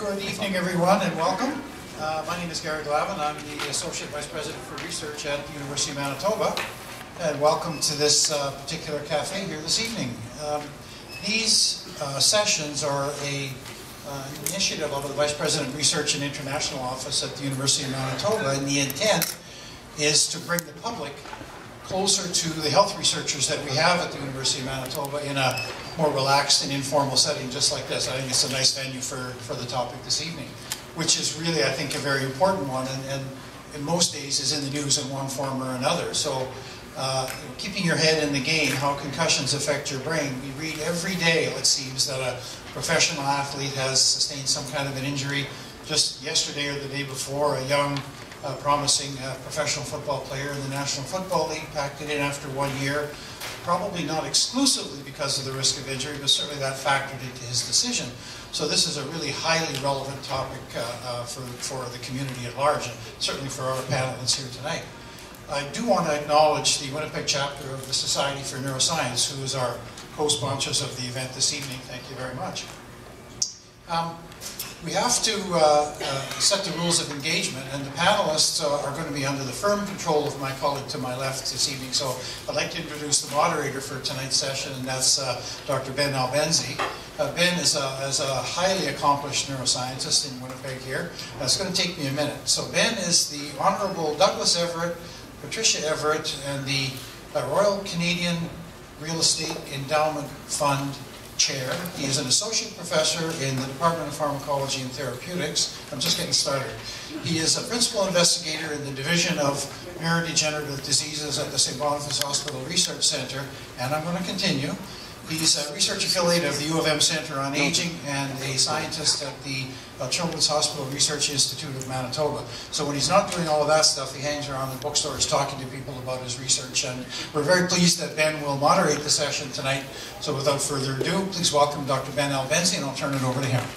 Good evening, everyone, and welcome. My name is Gary Glavin. I'm the Associate Vice President for Research at the University of Manitoba, and welcome to this particular cafe here this evening. These sessions are an initiative of the Vice President of Research and International Office at the University of Manitoba, and the intent is to bring the public closer to the health researchers that we have at the University of Manitoba in a more relaxed and informal setting just like this. I think it's a nice venue for the topic this evening, which is really, I think, a very important one, and in most days is in the news in one form or another. So keeping your head in the game, how concussions affect your brain. We read every day, it seems, that a professional athlete has sustained some kind of an injury. Just yesterday or the day before, a young promising professional football player in the National Football League packed it in after 1 year, probably not exclusively because of the risk of injury, but certainly that factored into his decision. So this is a really highly relevant topic for the community at large, and certainly for our panelists here tonight. I do want to acknowledge the Winnipeg chapter of the Society for Neuroscience, who is our co-sponsors of the event this evening. Thank you very much. We have to set the rules of engagement, and the panelists are going to be under the firm control of my colleague to my left this evening. So I'd like to introduce the moderator for tonight's session, and that's Dr. Ben Albenzi. Ben is a highly accomplished neuroscientist in Winnipeg here. It's going to take me a minute. So Ben is the Honourable Douglas Everett, Patricia Everett, and the Royal Canadian Real Estate Endowment Fund Chair. He is an associate professor in the Department of Pharmacology and Therapeutics. I'm just getting started. He is a principal investigator in the Division of Neurodegenerative Diseases at the St. Boniface Hospital Research Center, and I'm going to continue. He's a research affiliate of the U of M Center on Aging and a scientist at the Children's Hospital Research Institute of Manitoba. So when he's not doing all of that stuff, he hangs around the bookstores talking to people about his research. And we're very pleased that Ben will moderate the session tonight. So without further ado, please welcome Dr. Ben Albenzi, and I'll turn it over to him.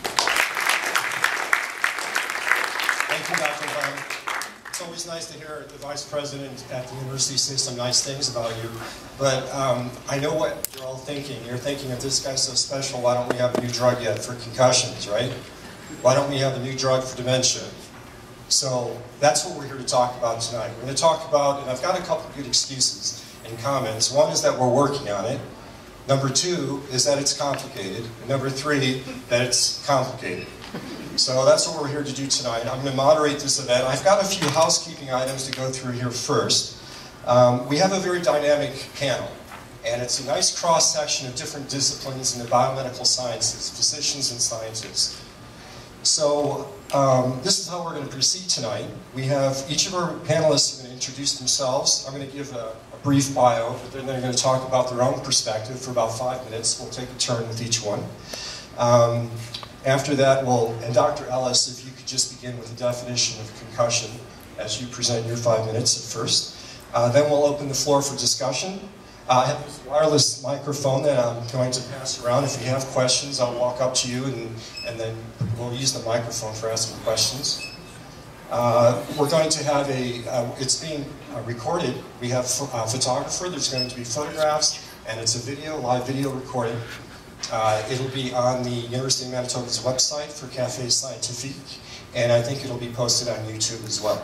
Thank you, Dr. Brown. It's always nice to hear the Vice President at the University say some nice things about you. But I know what you're all thinking. You're thinking, if this guy's so special, why don't we have a new drug yet for concussions, right? Why don't we have a new drug for dementia? So that's what we're here to talk about tonight. We're going to talk about, and I've got a couple of good excuses and comments. One is that we're working on it. Number two is that it's complicated. And number three, that it's complicated. So that's what we're here to do tonight. I'm going to moderate this event. I've got a few housekeeping items to go through here first. We have a very dynamic panel, and it's a nice cross-section of different disciplines in the biomedical sciences, physicians and scientists. So this is how we're going to proceed tonight. We have each of our panelists are going to introduce themselves. I'm going to give a brief bio, but then they're going to talk about their own perspective for about 5 minutes. We'll take a turn with each one. After that, and Dr. Ellis, if you could just begin with a definition of concussion as you present your 5 minutes at first. Then we'll open the floor for discussion. I have this wireless microphone that I'm going to pass around. If you have questions, I'll walk up to you, and then we'll use the microphone for asking questions. We're going to have it's being recorded. We have a photographer. There's going to be photographs, and it's a live video recording. It'll be on the University of Manitoba's website for Café Scientifique, and I think it'll be posted on YouTube as well.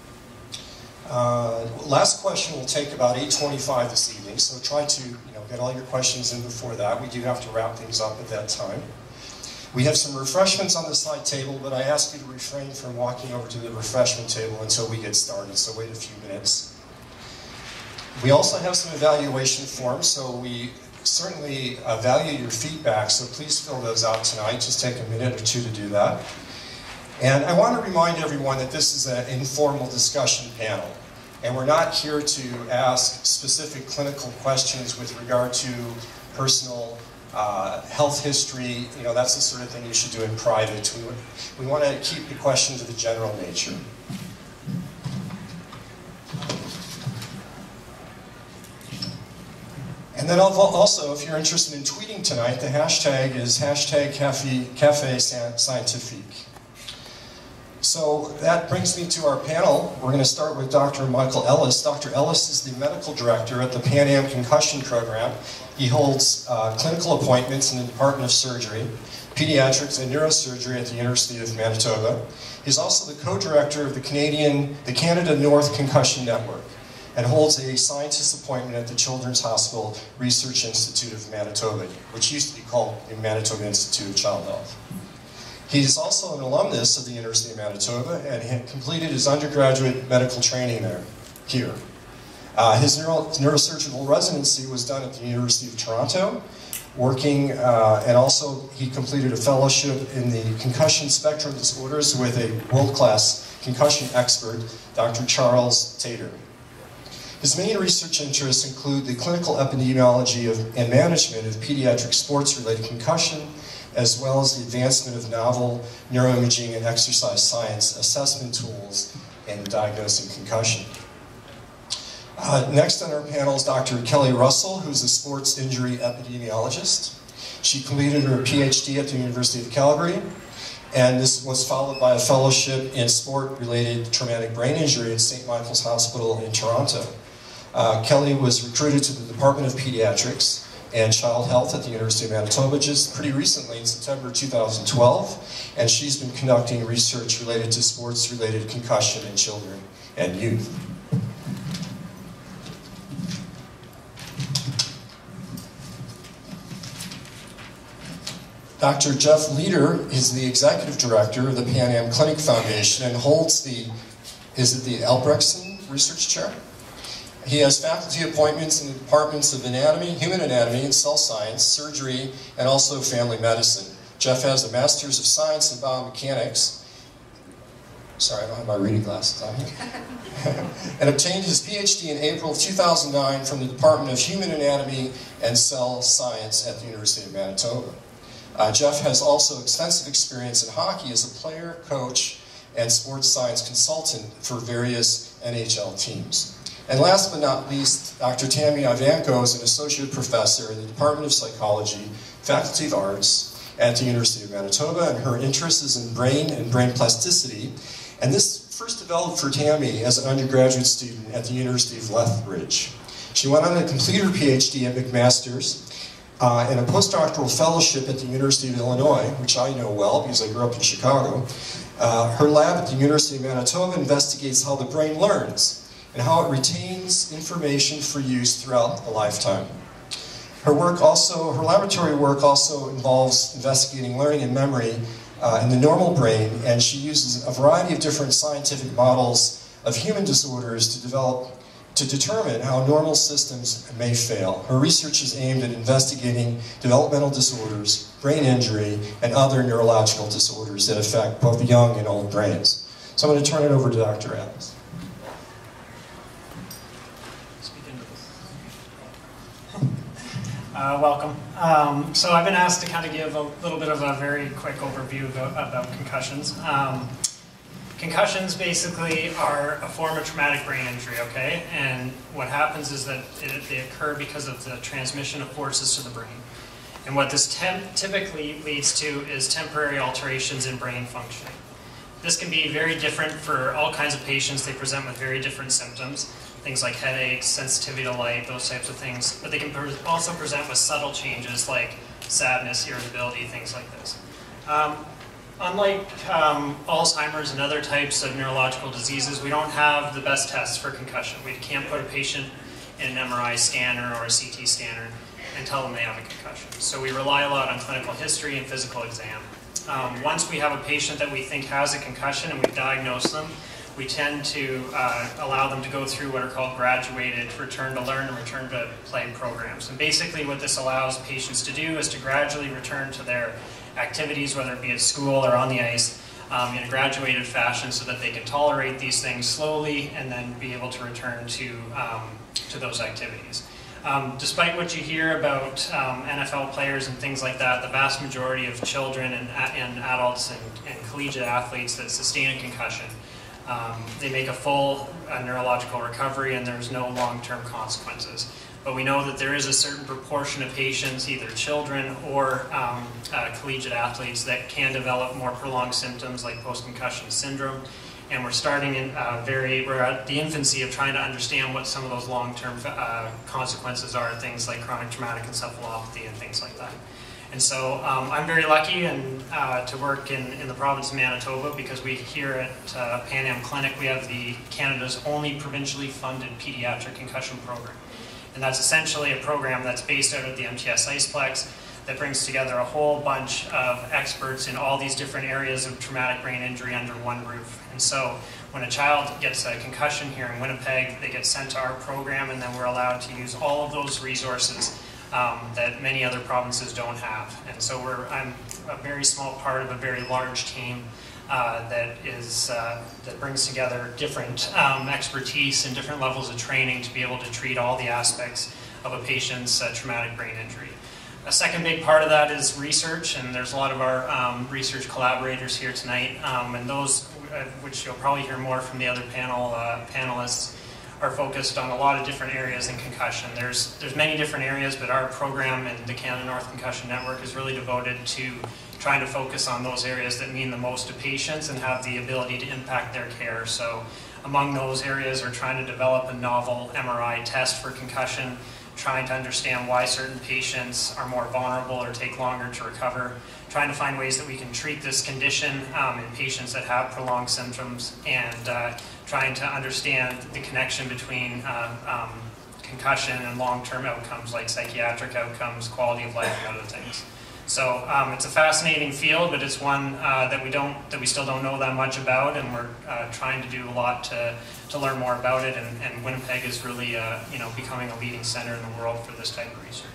Last question will take about 8:25 this evening, so try to get all your questions in before that. We do have to wrap things up at that time. We have some refreshments on the side table, but I ask you to refrain from walking over to the refreshment table until we get started, so wait a few minutes. We also have some evaluation forms, so we certainly value your feedback, so please fill those out tonight. Just take a minute or two to do that. And I want to remind everyone that this is an informal discussion panel, and we're not here to ask specific clinical questions with regard to personal health history. That's the sort of thing you should do in private. We want to keep the questions of the general nature. And then also, if you're interested in tweeting tonight, the hashtag is Café Scientifique. So that brings me to our panel. We're going to start with Dr. Michael Ellis. Dr. Ellis is the medical director at the Pan Am Concussion Program. He holds clinical appointments in the Department of Surgery, Pediatrics, and Neurosurgery at the University of Manitoba. He's also the co-director of the Canada North Concussion Network, and holds a scientist appointment at the Children's Hospital Research Institute of Manitoba, which used to be called the Manitoba Institute of Child Health. He's also an alumnus of the University of Manitoba, and he completed his undergraduate medical training here. His neurosurgical residency was done at the University of Toronto, and also he completed a fellowship in the concussion spectrum disorders with a world-class concussion expert, Dr. Charles Tater. His main research interests include the clinical epidemiology and management of pediatric sports-related concussion, as well as the advancement of novel neuroimaging and exercise science assessment tools in diagnosing concussion. Next on our panel is Dr. Kelly Russell, who's a sports injury epidemiologist. She completed her PhD at the University of Calgary, and this was followed by a fellowship in sport-related traumatic brain injury at St. Michael's Hospital in Toronto. Kelly was recruited to the Department of Pediatrics and Child Health at the University of Manitoba just pretty recently in September 2012, and she's been conducting research related to sports-related concussion in children and youth. Dr. Jeff Leiter is the executive director of the Pan Am Clinic Foundation and holds the Albrechtsen Research Chair? He has faculty appointments in the departments of anatomy, human anatomy and cell science, surgery, and also family medicine. Jeff has a Master's of Science in Biomechanics. Sorry, I don't have my reading glasses on here. And obtained his PhD in April of 2009 from the Department of Human Anatomy and Cell Science at the University of Manitoba. Jeff has also extensive experience in hockey as a player, coach, and sports science consultant for various NHL teams. And last but not least, Dr. Tammy Ivanco is an associate professor in the Department of Psychology, Faculty of Arts at the University of Manitoba, and her interest is in brain and brain plasticity. And this first developed for Tammy as an undergraduate student at the University of Lethbridge. She went on to complete her PhD at McMaster's and a postdoctoral fellowship at the University of Illinois, which I know well because I grew up in Chicago. Her lab at the University of Manitoba investigates how the brain learns and how it retains information for use throughout a lifetime. Her laboratory work also involves investigating learning and memory in the normal brain, and she uses a variety of different scientific models of human disorders to determine how normal systems may fail. Her research is aimed at investigating developmental disorders, brain injury, and other neurological disorders that affect both young and old brains. So I'm going to turn it over to Dr. Ellis. Welcome. So I've been asked to kind of give a little bit of a very quick overview about concussions. Concussions basically are a form of traumatic brain injury, okay? And what happens is that they occur because of the transmission of forces to the brain. And what this typically leads to is temporary alterations in brain functioning. This can be very different for all kinds of patients. They present with very different symptoms. Things like headaches, sensitivity to light, those types of things. But they can also present with subtle changes like sadness, irritability, things like this. Unlike Alzheimer's and other types of neurological diseases, we don't have the best tests for concussion. We can't put a patient in an MRI scanner or a CT scanner and tell them they have a concussion. So we rely a lot on clinical history and physical exam. Once we have a patient that we think has a concussion and we diagnose them, we tend to allow them to go through what are called graduated return to learn and return to play programs. And basically what this allows patients to do is to gradually return to their activities, whether it be at school or on the ice, in a graduated fashion so that they can tolerate these things slowly and then be able to return to those activities. Despite what you hear about NFL players and things like that, the vast majority of children and adults and collegiate athletes that sustain a concussion, they make a full neurological recovery and there's no long-term consequences. But we know that there is a certain proportion of patients, either children or collegiate athletes, that can develop more prolonged symptoms like post-concussion syndrome. and we're starting in we're at the infancy of trying to understand what some of those long-term consequences are, things like chronic traumatic encephalopathy and things like that. And so I'm very lucky to work in the province of Manitoba, because we here at Pan Am Clinic, we have Canada's only provincially funded pediatric concussion program. And that's essentially a program that's based out of the MTS Iceplex that brings together a whole bunch of experts in all these different areas of traumatic brain injury under one roof. And so when a child gets a concussion here in Winnipeg, they get sent to our program, and then we're allowed to use all of those resources that many other provinces don't have. And so I'm a very small part of a very large team that brings together different expertise and different levels of training to be able to treat all the aspects of a patient's traumatic brain injury. A second big part of that is research, and there's a lot of our research collaborators here tonight, and those, which you'll probably hear more from the other panelists, are focused on a lot of different areas in concussion. There's many different areas, but our program and the Canada North Concussion Network is really devoted to trying to focus on those areas that mean the most to patients and have the ability to impact their care. So among those areas, we're trying to develop a novel MRI test for concussion, trying to understand why certain patients are more vulnerable or take longer to recover, trying to find ways that we can treat this condition in patients that have prolonged symptoms, and trying to understand the connection between concussion and long-term outcomes like psychiatric outcomes, quality of life, and other things. So it's a fascinating field, but it's one that we still don't know that much about, and we're trying to do a lot to learn more about it. And Winnipeg is really becoming a leading center in the world for this type of research.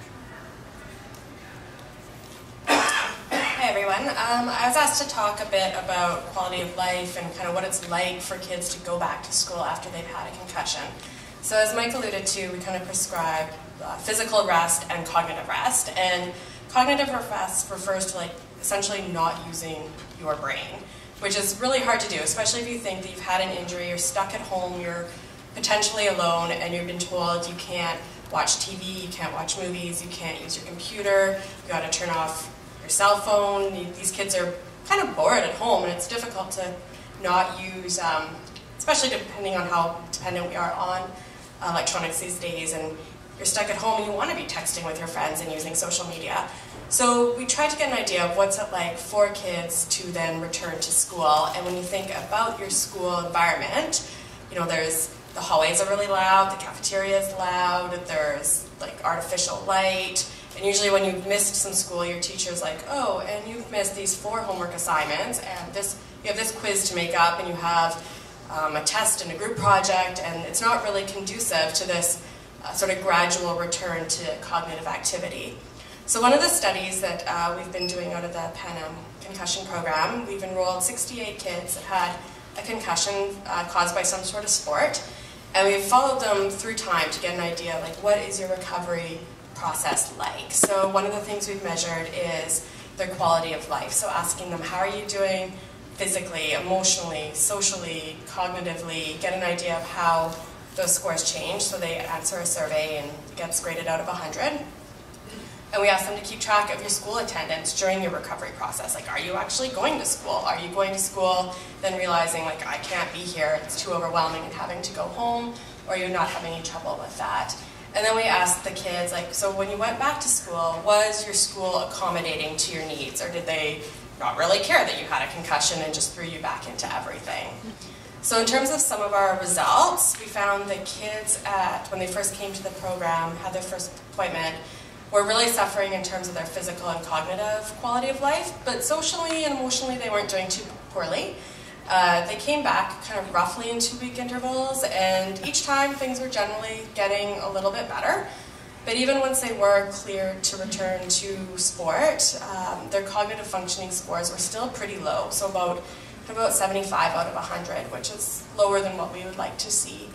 Hi everyone. I was asked to talk a bit about quality of life and kind of what it's like for kids to go back to school after they've had a concussion. So as Mike alluded to, we kind of prescribe physical rest and cognitive rest. And cognitive rest refers to essentially not using your brain, which is really hard to do, especially if you think that you've had an injury, you're stuck at home, you're potentially alone, and you've been told you can't watch TV, you can't watch movies, you can't use your computer, you got to turn off your cell phone. These kids are kind of bored at home, and it's difficult to not use, especially depending on how dependent we are on electronics these days, and you're stuck at home and you want to be texting with your friends and using social media. So we tried to get an idea of what's it like for kids to then return to school. And when you think about your school environment, there's the hallways are really loud, the cafeteria is loud, there's artificial light. And usually when you've missed some school, your teacher's like, oh, and you've missed these 4 homework assignments, and you have this quiz to make up, and you have a test and a group project, and it's not really conducive to this sort of gradual return to cognitive activity. So one of the studies that we've been doing out of the Pan Am concussion program, we've enrolled 68 kids that had a concussion caused by some sort of sport, and we've followed them through time to get an idea of what is your recovery process like. So one of the things we've measured is their quality of life. So asking them, how are you doing physically, emotionally, socially, cognitively, get an idea of how those scores change. So they answer a survey and it gets graded out of 100. And we ask them to keep track of your school attendance during your recovery process. Are you actually going to school? Are you going to school, then realizing, I can't be here, it's too overwhelming and having to go home, or you're not having any trouble with that? And then we asked the kids, so when you went back to school, was your school accommodating to your needs, or did they not really care that you had a concussion and just threw you back into everything? So in terms of some of our results, we found that kids when they first came to the program, had their first appointment, were really suffering in terms of their physical and cognitive quality of life, but socially and emotionally they weren't doing too poorly. They came back kind of roughly in 2-week intervals, and each time things were generally getting a little bit better. But even once they were cleared to return to sport, their cognitive functioning scores were still pretty low, so about 75 out of 100, which is lower than what we would like to see.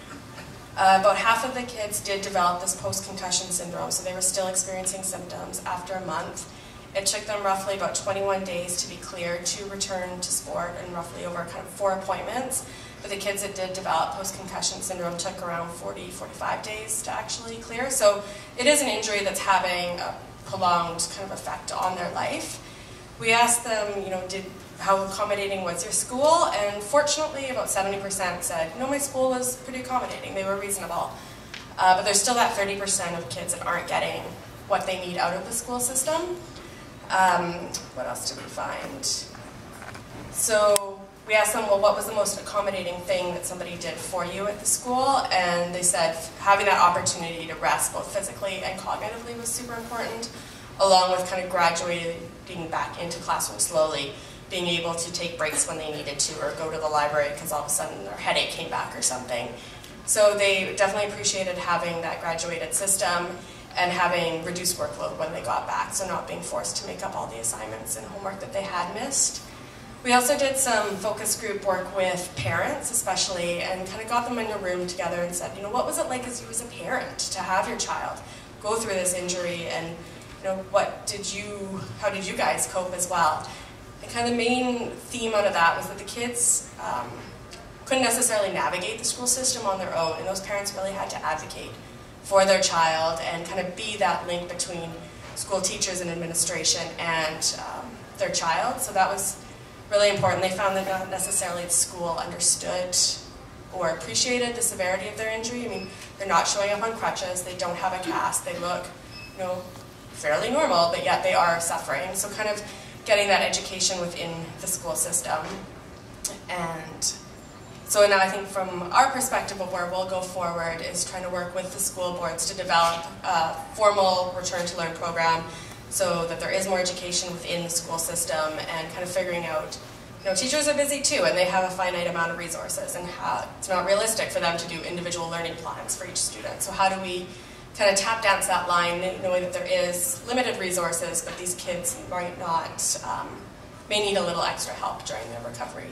About half of the kids did develop this post-concussion syndrome, so they were still experiencing symptoms after a month. It took them roughly about 21 days to be cleared to return to sport, and roughly over kind of 4 appointments. But the kids that did develop post-concussion syndrome took around 40-45 days to actually clear. So it is an injury that's having a prolonged kind of effect on their life. We asked them, did how accommodating was your school? And fortunately, about 70% said, my school was pretty accommodating. They were reasonable. But there's still that 30% of kids that aren't getting what they need out of the school system. What else did we find? So we asked them, well, what was the most accommodating thing that somebody did for you at the school? And they said having that opportunity to rest both physically and cognitively was super important, along with kind of graduating back into classroom slowly, being able to take breaks when they needed to or go to the library because all of a sudden their headache came back or something. So they definitely appreciated having that graduated system and having reduced workload when they got back, so not being forced to make up all the assignments and homework that they had missed. We also did some focus group work with parents especially, and kind of got them in a room together and said, what was it like as you as a parent to have your child go through this injury, and how did you guys cope as well? And kind of the main theme out of that was that the kids couldn't necessarily navigate the school system on their own, and those parents really had to advocate for their child and kind of be that link between school teachers and administration and their child. So that was really important. They found that not necessarily the school understood or appreciated the severity of their injury. I mean, they're not showing up on crutches, they don't have a cast, they look, fairly normal, but yet they are suffering. So kind of getting that education within the school system. And so now I think from our perspective of where we'll go forward is trying to work with the school boards to develop a formal return to learn program so that there is more education within the school system, and kind of figuring out, teachers are busy too, and they have a finite amount of resources, and it's not realistic for them to do individual learning plans for each student. So how do we kind of tap dance that line, knowing that there is limited resources, but these kids might not, may need a little extra help during their recovery.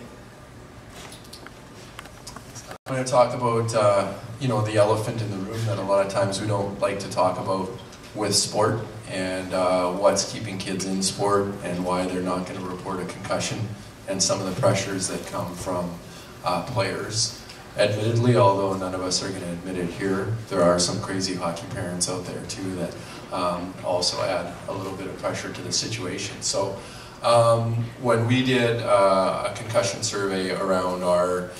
I'm going to talk about, the elephant in the room that a lot of times we don't like to talk about with sport, and what's keeping kids in sport and why they're not going to report a concussion, and some of the pressures that come from players. Admittedly, although none of us are going to admit it here, there are some crazy hockey parents out there too that also add a little bit of pressure to the situation. So when we did a concussion survey around our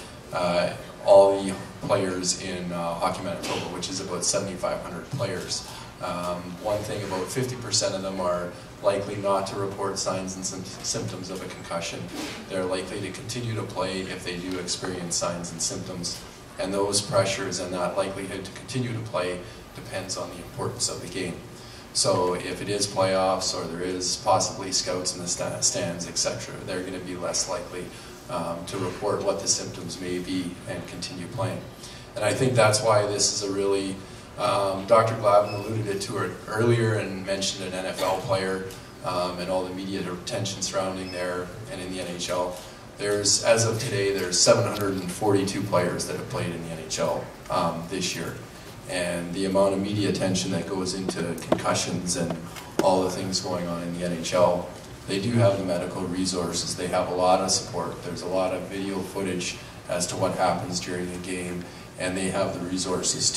all the players in Hockey Manitoba, which is about 7,500 players, one thing, about 50% of them are likely not to report signs and symptoms of a concussion. They're likely to continue to play if they do experience signs and symptoms. And those pressures and that likelihood to continue to play depends on the importance of the game. So if it is playoffs or there is possibly scouts in the stands, etc., they're going to be less likely to report what the symptoms may be and continue playing. And I think that's why this is a really, Dr. Glavin alluded to it earlier and mentioned an NFL player and all the media attention surrounding there and in the NHL. There's, as of today, there's 742 players that have played in the NHL this year. And the amount of media attention that goes into concussions and all the things going on in the NHL, they do have the medical resources. They have a lot of support. There's a lot of video footage as to what happens during a game, and they have the resources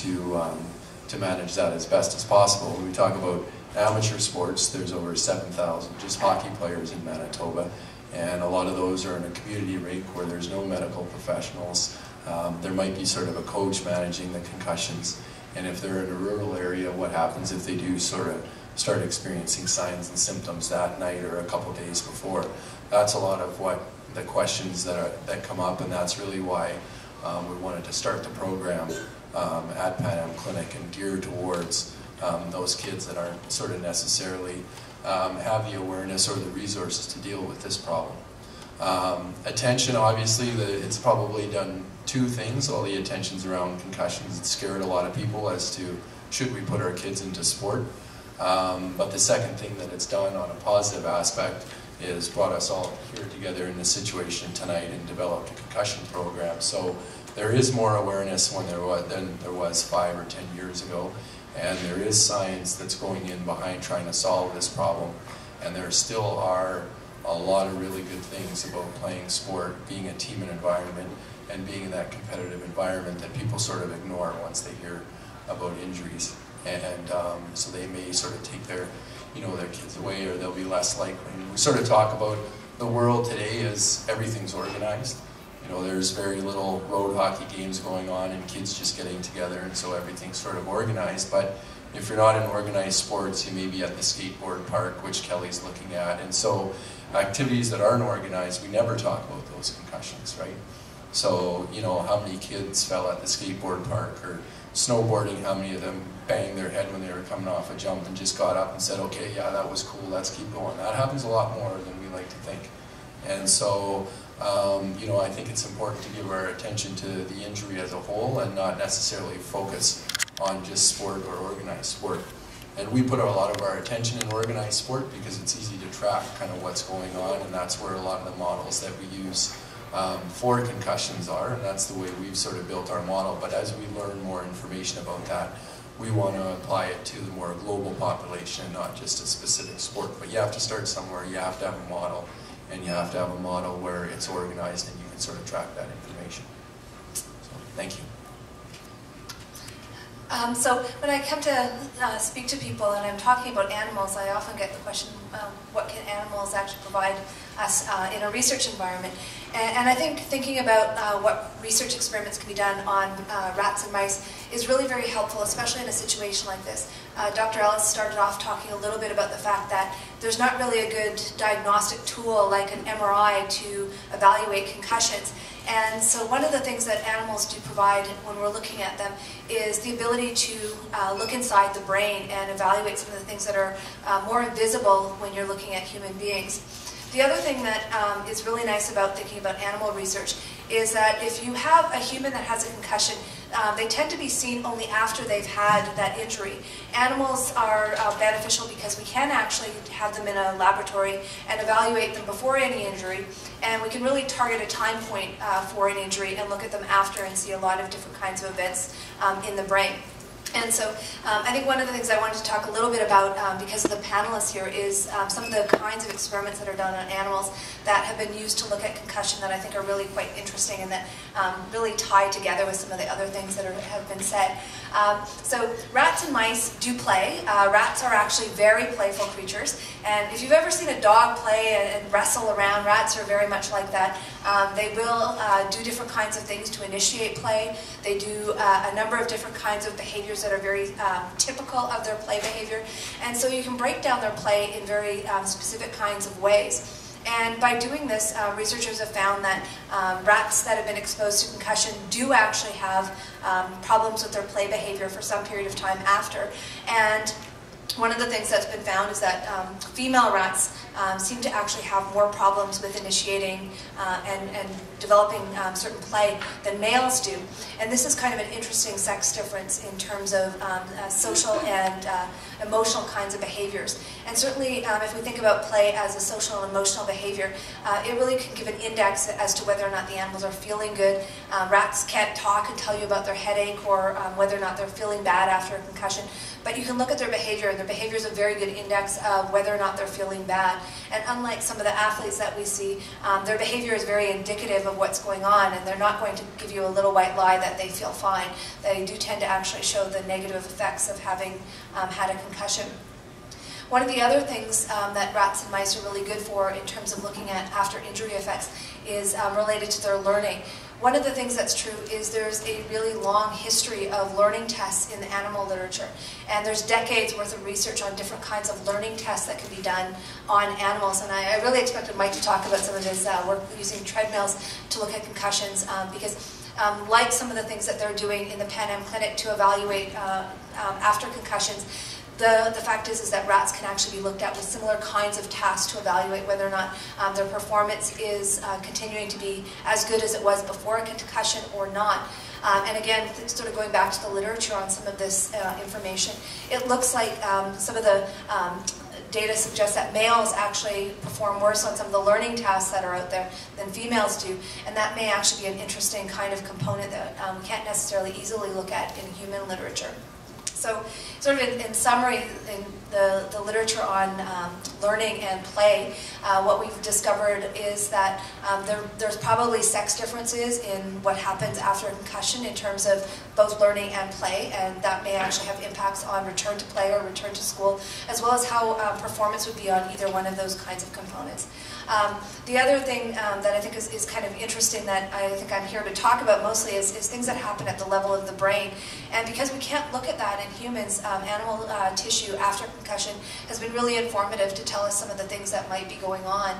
to manage that as best as possible. When we talk about amateur sports, there's over 7,000 just hockey players in Manitoba, and a lot of those are in a community rink where there's no medical professionals. There might be sort of a coach managing the concussions, and if they're in a rural area, what happens if they do sort of start experiencing signs and symptoms that night or a couple days before? That's a lot of what the questions that come up, and that's really why we wanted to start the program at Pan Am Clinic and gear towards those kids that aren't sort of necessarily have the awareness or the resources to deal with this problem. Attention, obviously, it's probably done two things. All the attention's around concussions. It scared a lot of people as to should we put our kids into sport. But the second thing that it's done on a positive aspect is brought us all here together in this situation tonight and developed a concussion program. So there is more awareness than there was 5 or 10 years ago, and there is science that's going in behind trying to solve this problem. And there still are a lot of really good things about playing sport, being a team environment, and being in that competitive environment that people sort of ignore once they hear about injuries. And so they may sort of take their kids away, or they'll be less likely. And we sort of talk about the world today is everything's organized. You know, there's very little road hockey games going on and kids just getting together, and so everything's sort of organized. But if you're not in organized sports, you may be at the skateboard park, which Kelly's looking at. And so activities that aren't organized, we never talk about those concussions, right? So, you know, how many kids fell at the skateboard park, or snowboarding, how many of them banged their head when they were coming off a jump and just got up and said, okay, yeah, that was cool, let's keep going. That happens a lot more than we like to think. And so, you know, I think it's important to give our attention to the injury as a whole and not necessarily focus on just sport or organized sport. And we put a lot of our attention in organized sport because it's easy to track kind of what's going on, and that's where a lot of the models that we use for concussions are, and that's the way we've sort of built our model. But as we learn more information about that, we want to apply it to the more global population and not just a specific sport. But you have to start somewhere, you have to have a model, and you have to have a model where it's organized and you can sort of track that information. So, thank you. So when I come to speak to people and I'm talking about animals, I often get the question, what can animals actually provide us in a research environment? And I think thinking about what research experiments can be done on rats and mice is really very helpful, especially in a situation like this. Dr. Ellis started off talking a little bit about the fact that there's not really a good diagnostic tool like an MRI to evaluate concussions. And so one of the things that animals do provide when we're looking at them is the ability to look inside the brain and evaluate some of the things that are more invisible when you're looking at human beings. The other thing that is really nice about thinking about animal research is that if you have a human that has a concussion, they tend to be seen only after they've had that injury. Animals are beneficial because we can actually have them in a laboratory and evaluate them before any injury, and we can really target a time point for an injury and look at them after and see a lot of different kinds of events in the brain. And so I think one of the things I wanted to talk a little bit about, because of the panelists here, is some of the kinds of experiments that are done on animals that have been used to look at concussion that I think are really quite interesting and that really tie together with some of the other things that have been said. So rats and mice do play. Rats are actually very playful creatures. And if you've ever seen a dog play and wrestle around, rats are very much like that. They will do different kinds of things to initiate play. They do a number of different kinds of behaviors that are very typical of their play behavior. And so you can break down their play in very specific kinds of ways. And by doing this, researchers have found that rats that have been exposed to concussion do actually have problems with their play behavior for some period of time after. And one of the things that's been found is that female rats seem to actually have more problems with initiating and developing certain play than males do. And this is kind of an interesting sex difference in terms of social and emotional kinds of behaviors. And certainly if we think about play as a social and emotional behavior, it really can give an index as to whether or not the animals are feeling good. Rats can't talk and tell you about their headache or whether or not they're feeling bad after a concussion. But you can look at their behavior, and their behavior is a very good index of whether or not they're feeling bad. And unlike some of the athletes that we see, their behavior is very indicative of what's going on, and they're not going to give you a little white lie that they feel fine. They do tend to actually show the negative effects of having had a concussion. One of the other things that rats and mice are really good for in terms of looking at after injury effects is related to their learning. One of the things that's true is there's a really long history of learning tests in the animal literature. And there's decades worth of research on different kinds of learning tests that can be done on animals. And I really expected Mike to talk about some of his work using treadmills to look at concussions because like some of the things that they're doing in the Pan Am Clinic to evaluate after concussions, the fact is that rats can actually be looked at with similar kinds of tasks to evaluate whether or not their performance is continuing to be as good as it was before a concussion or not. And again, sort of going back to the literature on some of this information, it looks like some of the data suggests that males actually perform worse on some of the learning tasks that are out there than females do, and that may actually be an interesting kind of component that we can't necessarily easily look at in human literature. So sort of in summary, in the literature on learning and play, what we've discovered is that there's probably sex differences in what happens after a concussion in terms of both learning and play, and that may actually have impacts on return to play or return to school, as well as how performance would be on either one of those kinds of components. The other thing that I think is kind of interesting that I think I'm here to talk about mostly is things that happen at the level of the brain. And because we can't look at that in humans, animal tissue after concussion has been really informative to tell us some of the things that might be going on.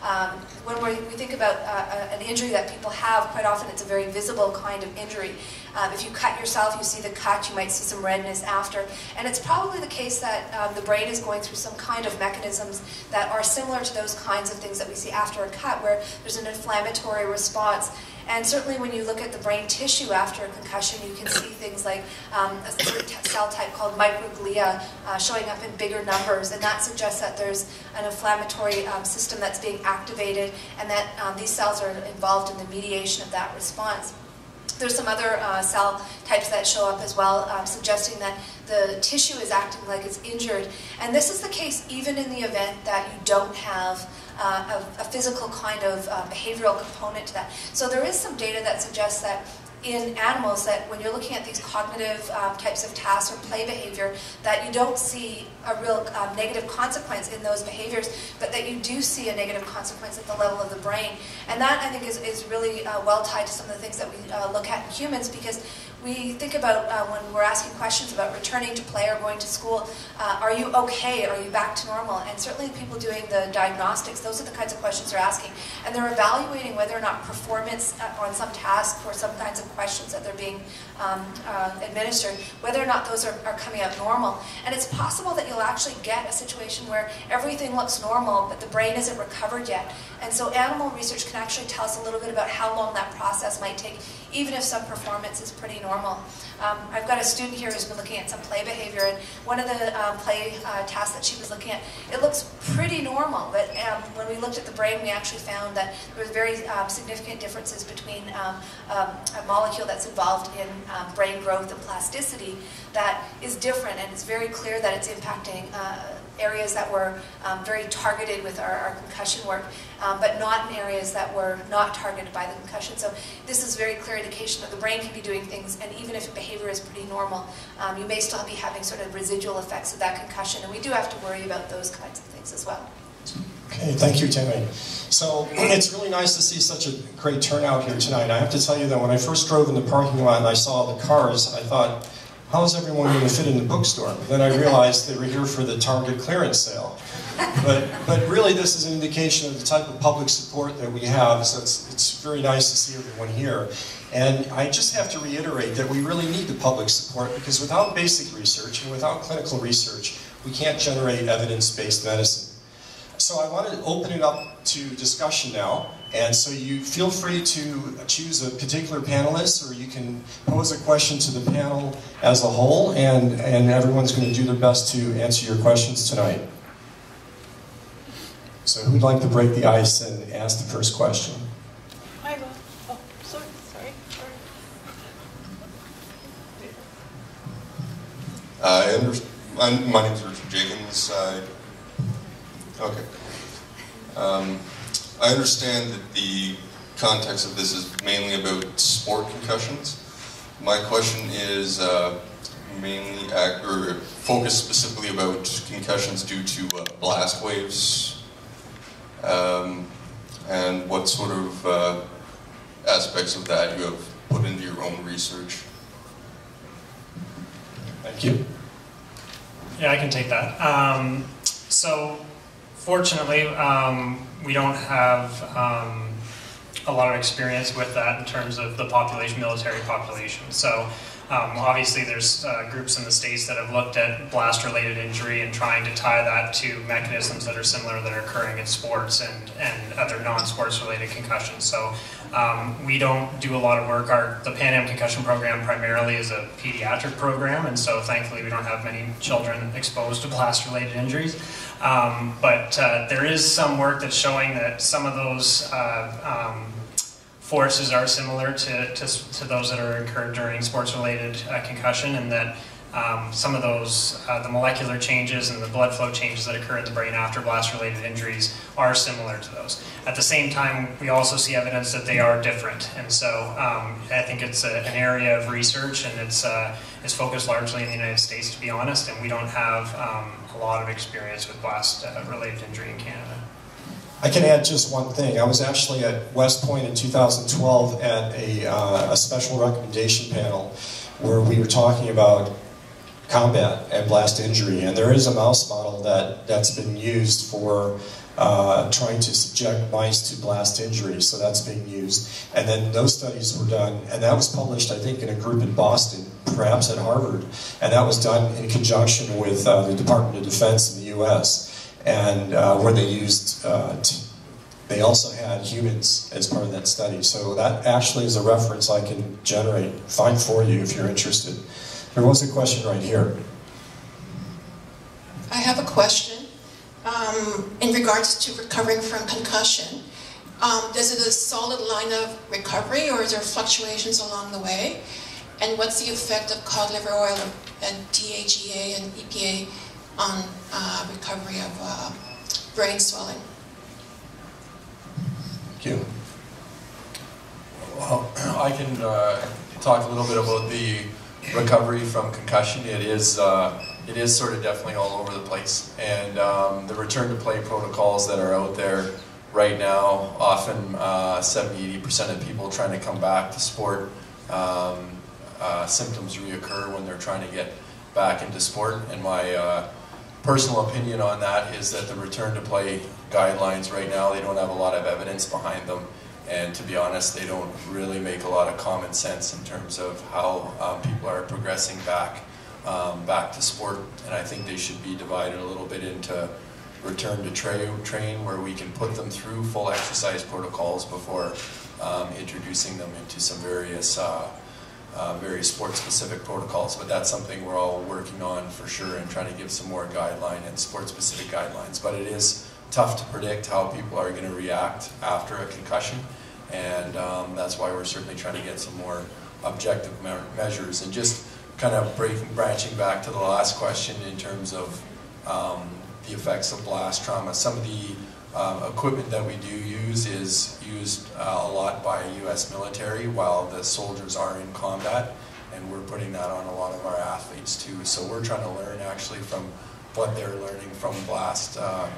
When we think about an injury that people have, quite often it's a very visible kind of injury. If you cut yourself, you see the cut, you might see some redness after. And it's probably the case that the brain is going through some kind of mechanisms that are similar to those kinds of things that we see after a cut, where there's an inflammatory response. And certainly when you look at the brain tissue after a concussion, you can see things like a certain cell type called microglia showing up in bigger numbers, and that suggests that there's an inflammatory system that's being activated, and that these cells are involved in the mediation of that response. There's some other cell types that show up as well, suggesting that the tissue is acting like it's injured. And this is the case even in the event that you don't have a physical kind of behavioral component to that. So there is some data that suggests that in animals, that when you're looking at these cognitive types of tasks or play behavior, that you don't see a real negative consequence in those behaviors, but that you do see a negative consequence at the level of the brain. And that, I think, is really well tied to some of the things that we look at in humans, because we think about when we're asking questions about returning to play or going to school, are you okay? Are you back to normal? And certainly people doing the diagnostics, those are the kinds of questions they're asking. And they're evaluating whether or not performance on some task or some kinds of questions that they're being administered, whether or not those are coming out normal. And it's possible that you'll actually get a situation where everything looks normal, but the brain isn't recovered yet. And so animal research can actually tell us a little bit about how long that process might take, even if some performance is pretty normal. I've got a student here who's been looking at some play behavior, and one of the play tasks that she was looking at, it looks pretty normal, but when we looked at the brain, we actually found that there was very significant differences between a molecule that's involved in brain growth and plasticity that is different, and it's very clear that it's impacting areas that were very targeted with our concussion work, but not in areas that were not targeted by the concussion. So this is very clear indication that the brain can be doing things, and even if behavior is pretty normal, you may still be having sort of residual effects of that concussion, and we do have to worry about those kinds of things as well. Okay, thank you, Tammy. So it's really nice to see such a great turnout here tonight. I have to tell you that when I first drove in the parking lot and I saw the cars, I thought, how is everyone going to fit in the bookstore? But then I realized they were here for the Target clearance sale. But really this is an indication of the type of public support that we have, so it's very nice to see everyone here. And I just have to reiterate that we really need the public support, because without basic research and without clinical research, we can't generate evidence-based medicine. So I want to open it up to discussion now, and so you feel free to choose a particular panelist, or you can pose a question to the panel as a whole, and everyone's going to do their best to answer your questions tonight. So who'd like to break the ice and ask the first question? I will. Oh, sorry. My name is Richard Jenkins. I understand that the context of this is mainly about sport concussions. My question is mainly focused specifically about concussions due to blast waves, and what sort of aspects of that you have put into your own research. Thank you. Yeah, I can take that. So, fortunately, we don't have a lot of experience with that in terms of the population, military population. So, obviously, there's groups in the States that have looked at blast-related injury and trying to tie that to mechanisms that are similar that are occurring in sports and other non-sports related concussions. So we don't do a lot of work. The Pan Am concussion program primarily is a pediatric program, and so thankfully we don't have many children exposed to blast-related injuries. But there is some work that's showing that some of those forces are similar to those that are incurred during sports-related concussion, and that Some of those, the molecular changes and the blood flow changes that occur in the brain after blast-related injuries are similar to those. At the same time, we also see evidence that they are different, and so I think it's an area of research, and it's focused largely in the United States, to be honest, and we don't have a lot of experience with blast-related injury in Canada. I can add just one thing. I was actually at West Point in 2012 at a special recommendation panel where we were talking about combat and blast injury, and there is a mouse model that's been used for trying to subject mice to blast injury, so that's being used. And then those studies were done, and that was published, I think, in a group in Boston, perhaps at Harvard, and that was done in conjunction with the Department of Defense in the US, and where they used, they also had humans as part of that study. So that actually is a reference I can find for you if you're interested. There was a question right here. I have a question in regards to recovering from concussion. Is it a solid line of recovery, or is there fluctuations along the way? And what's the effect of cod liver oil and DHEA and EPA on recovery of brain swelling? Thank you. Well, I can talk a little bit about the recovery from concussion. It is sort of definitely all over the place, and the return to play protocols that are out there right now, often 70–80% of people trying to come back to sport, symptoms reoccur when they're trying to get back into sport, and my personal opinion on that is that the return to play guidelines right now, they don't have a lot of evidence behind them. And to be honest, they don't really make a lot of common sense in terms of how people are progressing back to sport. And I think they should be divided a little bit into return to train, where we can put them through full exercise protocols before introducing them into some various sport-specific protocols. But that's something we're all working on for sure, and trying to give some more guideline and sport-specific guidelines. But it is tough to predict how people are going to react after a concussion, and that's why we're certainly trying to get some more objective measures. And just kind of branching back to the last question in terms of the effects of blast trauma, some of the equipment that we do use is used a lot by U.S. military while the soldiers are in combat, and we're putting that on a lot of our athletes too. So we're trying to learn actually from what they're learning from blast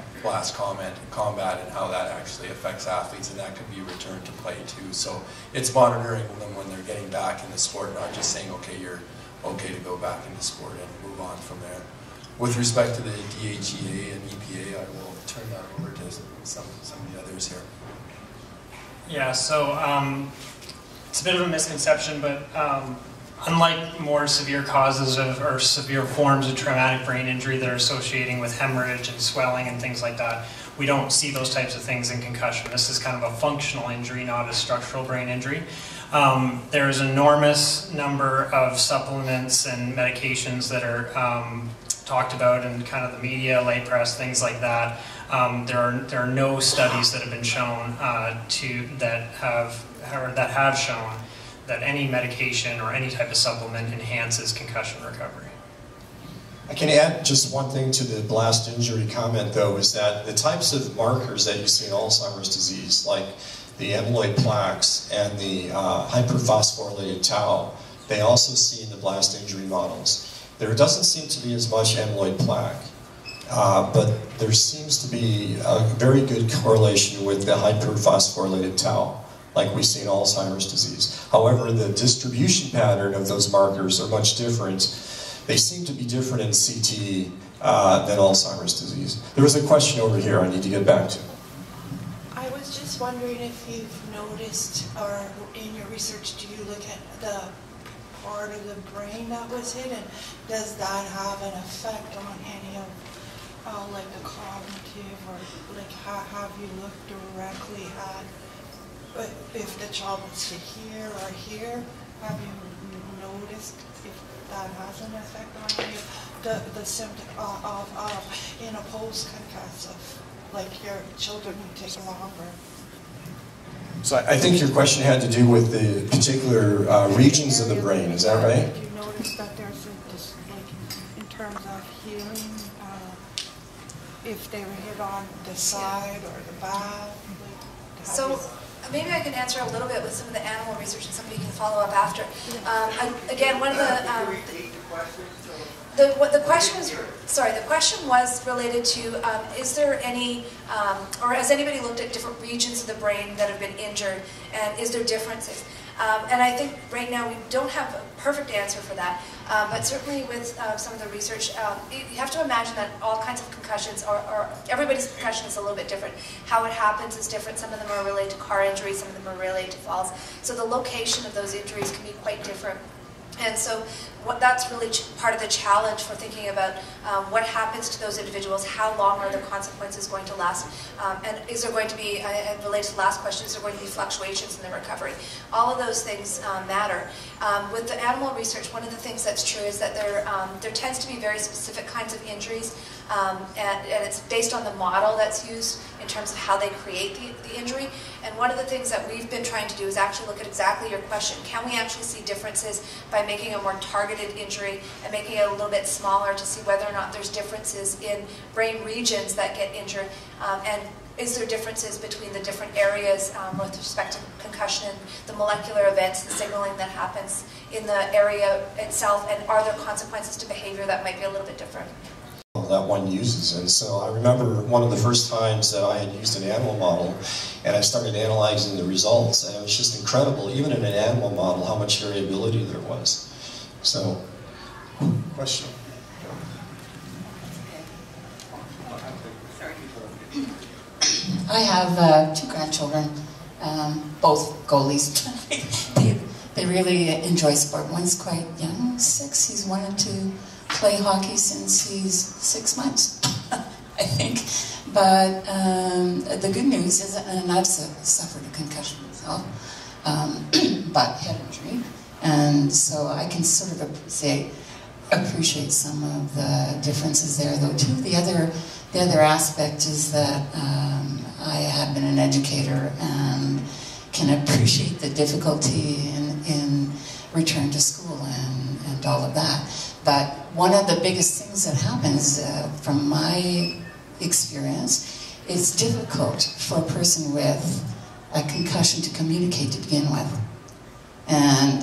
combat and how that actually affects athletes, and that could be returned to play too. So it's monitoring them when they're getting back into sport, not just saying, okay, you're okay to go back into sport and move on from there. With respect to the DHEA and EPA, I will turn that over to some of the others here. Yeah, so it's a bit of a misconception, but unlike more severe causes or severe forms of traumatic brain injury that are associating with hemorrhage and swelling and things like that, we don't see those types of things in concussion. This is kind of a functional injury, not a structural brain injury. There's an enormous number of supplements and medications that are talked about in kind of the media, lay press, things like that. There are no studies that have been shown that have shown that any medication or any type of supplement enhances concussion recovery. I can add just one thing to the blast injury comment, though, is that the types of markers that you see in Alzheimer's disease, like the amyloid plaques and the hyperphosphorylated tau, they also see in the blast injury models. There doesn't seem to be as much amyloid plaque, but there seems to be a very good correlation with the hyperphosphorylated tau, like we see in Alzheimer's disease. However, the distribution pattern of those markers are much different. They seem to be different in CTE than Alzheimer's disease. There was a question over here I need to get back to. I was just wondering if you've noticed, or in your research, do you look at the part of the brain that was hit, and does that have an effect on any of like the cognitive, or like have you looked directly at if the child was hit here or here? Have you noticed if that has an effect on any of the symptom of in a post-concussive, like your children who take longer? So I think your question had to do with the particular regions of the brain, is that right? Did you notice that there's this, like terms of healing, if they were hit on the side or the back? So maybe I can answer a little bit with some of the animal research, and somebody can follow up after. Again, one of the question was related to is there any, or has anybody looked at different regions of the brain that have been injured, and is there differences? And I think right now we don't have a perfect answer for that, but certainly with some of the research, you have to imagine that all kinds of concussions everybody's concussion is a little bit different. How it happens is different. Some of them are related to car injuries, some of them are related to falls. So the location of those injuries can be quite different. And so that's really part of the challenge for thinking about what happens to those individuals, how long are the consequences going to last, and is there going to be, and related to the last question, is there going to be fluctuations in the recovery? All of those things matter. With the animal research, one of the things that's true is that there tends to be very specific kinds of injuries, and it's based on the model that's used in terms of how they create the injury. And one of the things that we've been trying to do is actually look at exactly your question. Can we actually see differences by making a more targeted injury and making it a little bit smaller to see whether or not there's differences in brain regions that get injured? And is there differences between the different areas with respect to concussion and the molecular events, the signaling that happens in the area itself, and are there consequences to behavior that might be a little bit different? That one uses. And so I remember one of the first times that I had used an animal model and I started analyzing the results, and it was just incredible, even in an animal model, how much variability there was. So, question? I have 2 grandchildren, both goalies. They really enjoy sport. One's quite young, 6. He's wanted to play hockey since he's 6 months, I think. But the good news is, and I've suffered a concussion myself, but head injury, and so I can sort of appreciate some of the differences there, though too. The other aspect is that I have been an educator and can appreciate the difficulty in return to school and all of that. But one of the biggest things that happens, from my experience, it's difficult for a person with a concussion to communicate to begin with. And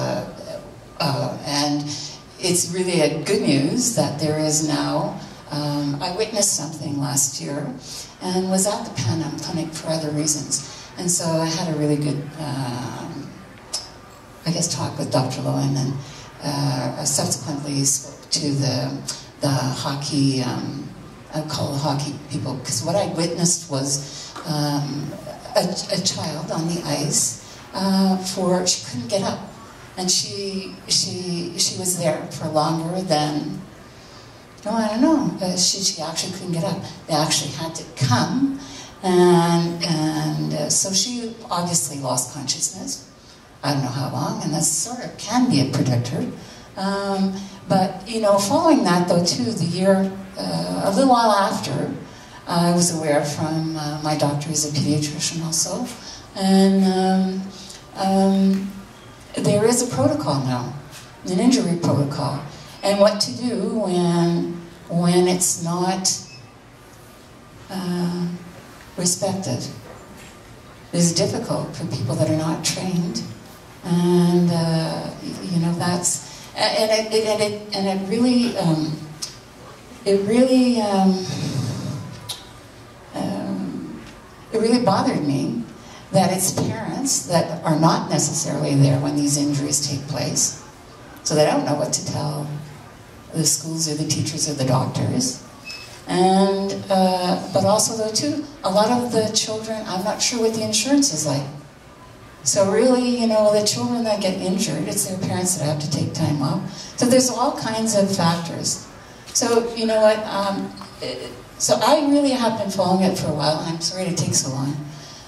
it's really a good news that there is now, I witnessed something last year and was at the Pan-Am Clinic for other reasons. And so I had a really good, talk with Dr. Lowen, and subsequently spoke to the hockey, I call the hockey people, because what I witnessed was a child on the ice, she couldn't get up, and she was there for longer than, she actually couldn't get up. They actually had to come, and so she obviously lost consciousness. I don't know how long, and that sort of can be a predictor. But, following that, though, too, the year, a little while after, I was aware from my doctor, who's a pediatrician also, and there is a protocol now, an injury protocol, and what to do when it's not respected is difficult for people that are not trained. And it really bothered me that it's parents that are not necessarily there when these injuries take place, so they don't know what to tell the schools or the teachers or the doctors. And but also, though, too, a lot of the children, I'm not sure what the insurance is like. So really, the children that get injured, it's their parents that have to take time off. So there's all kinds of factors. So, you know what, so I really have been following it for a while, and I'm sorry it takes so long.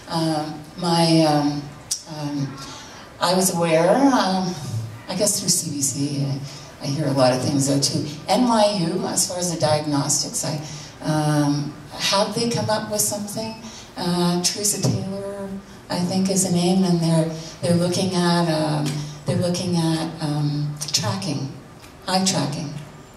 I was aware, I guess through CBC, I hear a lot of things though too. NYU, as far as the diagnostics, have they come up with something? Teresa Taylor, I think, is a name, and they're looking at tracking, eye tracking.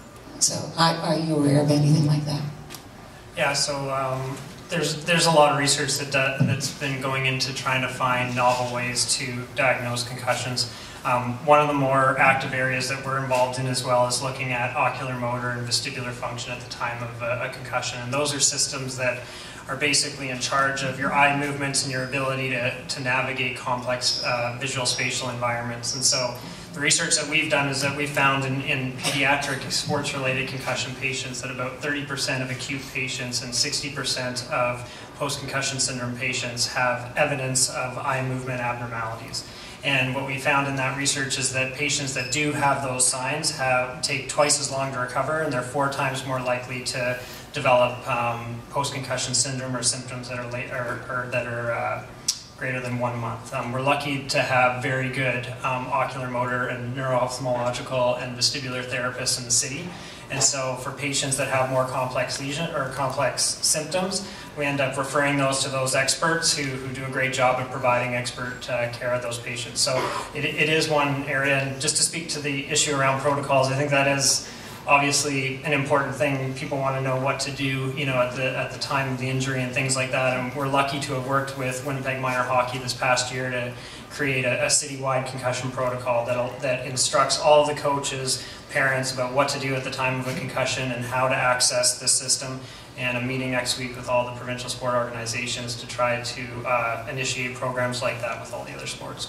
So are you aware of anything like that? Yeah, so there's a lot of research that's been going into trying to find novel ways to diagnose concussions. One of the more active areas that we're involved in as well is looking at ocular motor and vestibular function at the time of a concussion. And those are systems that are basically in charge of your eye movements and your ability to navigate complex visual spatial environments. And so the research that we've done is that we found in pediatric sports-related concussion patients that about 30% of acute patients and 60% of post-concussion syndrome patients have evidence of eye movement abnormalities. And what we found in that research is that patients that do have those signs take twice as long to recover, and they're 4 times more likely to develop post-concussion syndrome or symptoms that are greater than 1 month. We're lucky to have very good ocular motor and neuro-ophthalmological and vestibular therapists in the city. And so for patients that have more complex lesion or complex symptoms, we end up referring those to those experts who do a great job of providing expert care of those patients. So it is one area, and just to speak to the issue around protocols, I think that is obviously an important thing. People want to know what to do, you know, at the time of the injury and things like that. And we're lucky to have worked with Winnipeg Minor Hockey this past year to create a citywide concussion protocol that instructs all the coaches, parents about what to do at the time of a concussion and how to access the system. And a meeting next week with all the provincial sport organizations to try to initiate programs like that with all the other sports.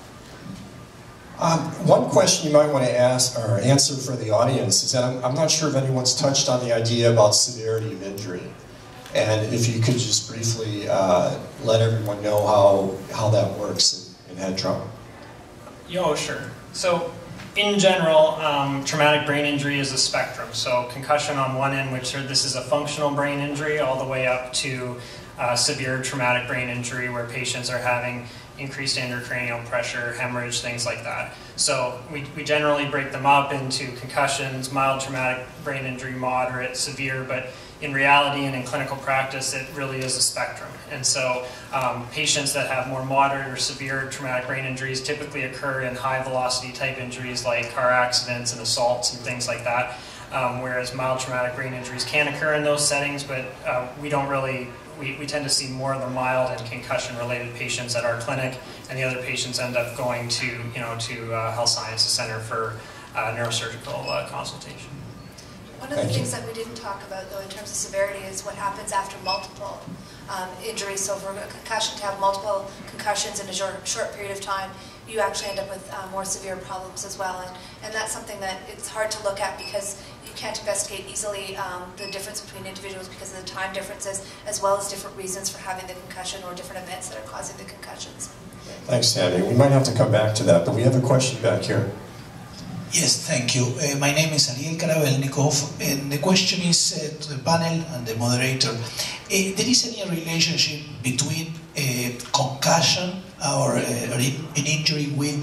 One question you might want to ask or answer for the audience is that I'm not sure if anyone's touched on the idea about severity of injury. And if you could just briefly let everyone know how that works in head trauma. Yo, sure. So in general, traumatic brain injury is a spectrum. So concussion on one end, this is a functional brain injury, all the way up to severe traumatic brain injury where patients are having increased intracranial pressure, hemorrhage, things like that. So we generally break them up into concussions, mild traumatic brain injury, moderate, severe, but in reality and in clinical practice, it really is a spectrum. And so patients that have more moderate or severe traumatic brain injuries typically occur in high velocity type injuries like car accidents and assaults and things like that. Whereas mild traumatic brain injuries can occur in those settings, but we tend to see more of the mild and concussion-related patients at our clinic, and the other patients end up going to Health Sciences Center for neurosurgical consultation. One of the things that we didn't talk about, though, in terms of severity is what happens after multiple injuries. So for a concussion, to have multiple concussions in a short period of time, you actually end up with more severe problems as well. And that's something that it's hard to look at because you can't investigate easily the difference between individuals because of the time differences, as well as different reasons for having the concussion or different events that are causing the concussions. Thanks, Tammy. We might have to come back to that, but we have a question back here. Yes, thank you. My name is Ariel Karavelnikov, and the question is to the panel and the moderator. There is any relationship between concussion or an injury with,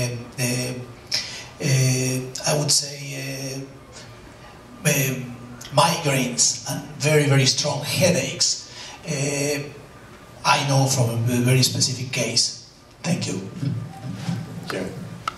I would say, migraines and very, very strong headaches? I know from a very specific case. Thank you. Thank you.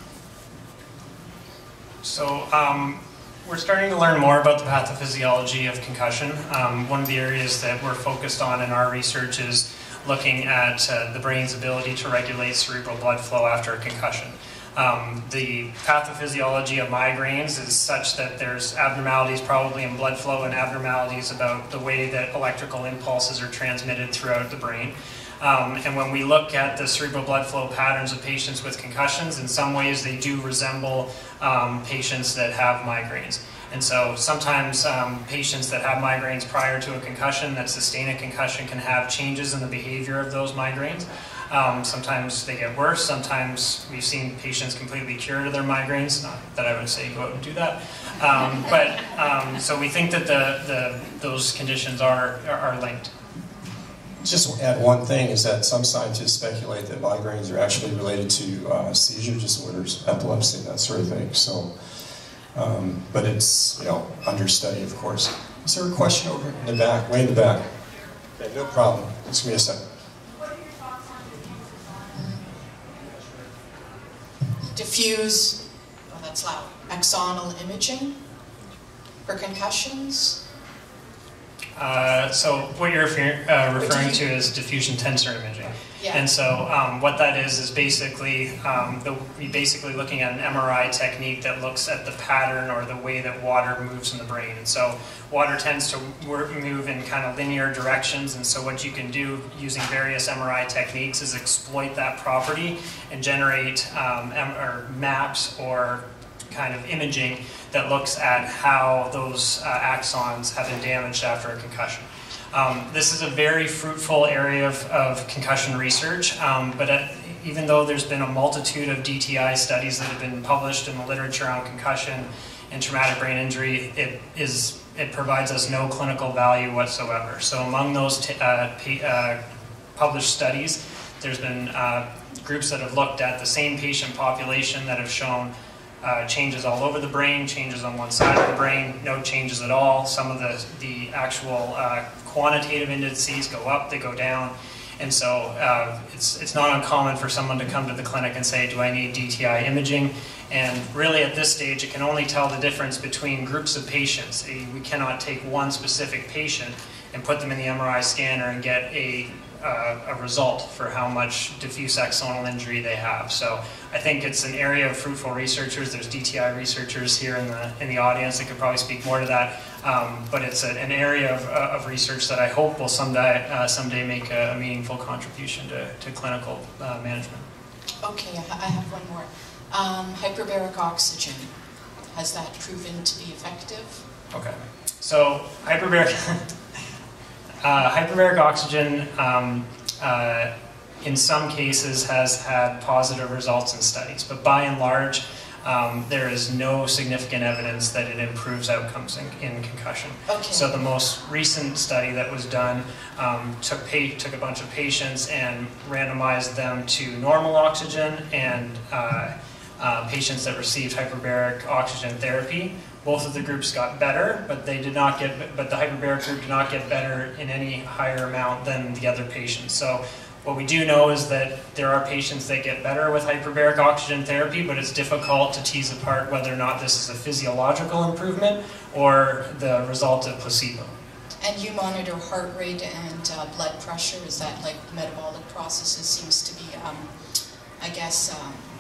So we're starting to learn more about the pathophysiology of concussion. One of the areas that we're focused on in our research is looking at the brain's ability to regulate cerebral blood flow after a concussion. The pathophysiology of migraines is such that there's abnormalities probably in blood flow and abnormalities about the way that electrical impulses are transmitted throughout the brain. And when we look at the cerebral blood flow patterns of patients with concussions, in some ways they do resemble patients that have migraines. And so sometimes patients that have migraines prior to a concussion that sustain a concussion can have changes in the behavior of those migraines. Sometimes they get worse. Sometimes we've seen patients completely cured of their migraines. Not that I would say go out and do that. So we think that those conditions are linked. Just add one thing, is that some scientists speculate that migraines are actually related to seizure disorders, epilepsy, that sort of thing. So, but it's, under study, of course. Is there a question over in the back, way in the back? Okay, no problem. Just give me a second. What are your thoughts on diffuse, oh that's loud, axonal imaging? for concussions? So what you're referring to is diffusion tensor imaging. Yeah. And so what that is basically, you're basically looking at an MRI technique that looks at the pattern or the way that water moves in the brain. And so water tends to move in kind of linear directions, and so what you can do using various MRI techniques is exploit that property and generate maps or kind of imaging that looks at how those axons have been damaged after a concussion. This is a very fruitful area of concussion research, but even though there's been a multitude of DTI studies that have been published in the literature on concussion and traumatic brain injury, it provides us no clinical value whatsoever. So among those published studies, there's been groups that have looked at the same patient population that have shown changes all over the brain, changes on one side of the brain, no changes at all. Some of the actual quantitative indices go up, they go down. And so it's not uncommon for someone to come to the clinic and say, do I need DTI imaging? And really at this stage, it can only tell the difference between groups of patients. We cannot take one specific patient and put them in the MRI scanner and get a result for how much diffuse axonal injury they have. So I think it's an area of fruitful researchers. There's DTI researchers here in the audience that could probably speak more to that. But it's an area of research that I hope will someday make a meaningful contribution to clinical management. Okay, I have one more. Hyperbaric oxygen, has that proven to be effective? Okay, so hyperbaric oxygen in some cases has had positive results in studies, but by and large there is no significant evidence that it improves outcomes in concussion. Okay. So the most recent study that was done took a bunch of patients and randomized them to normal oxygen and patients that received hyperbaric oxygen therapy. Both of the groups got better, but the hyperbaric group did not get better in any higher amount than the other patients. So what we do know is that there are patients that get better with hyperbaric oxygen therapy, but it's difficult to tease apart whether or not this is a physiological improvement or the result of placebo. And you monitor heart rate and blood pressure. Is that like metabolic processes seems to be, I guess,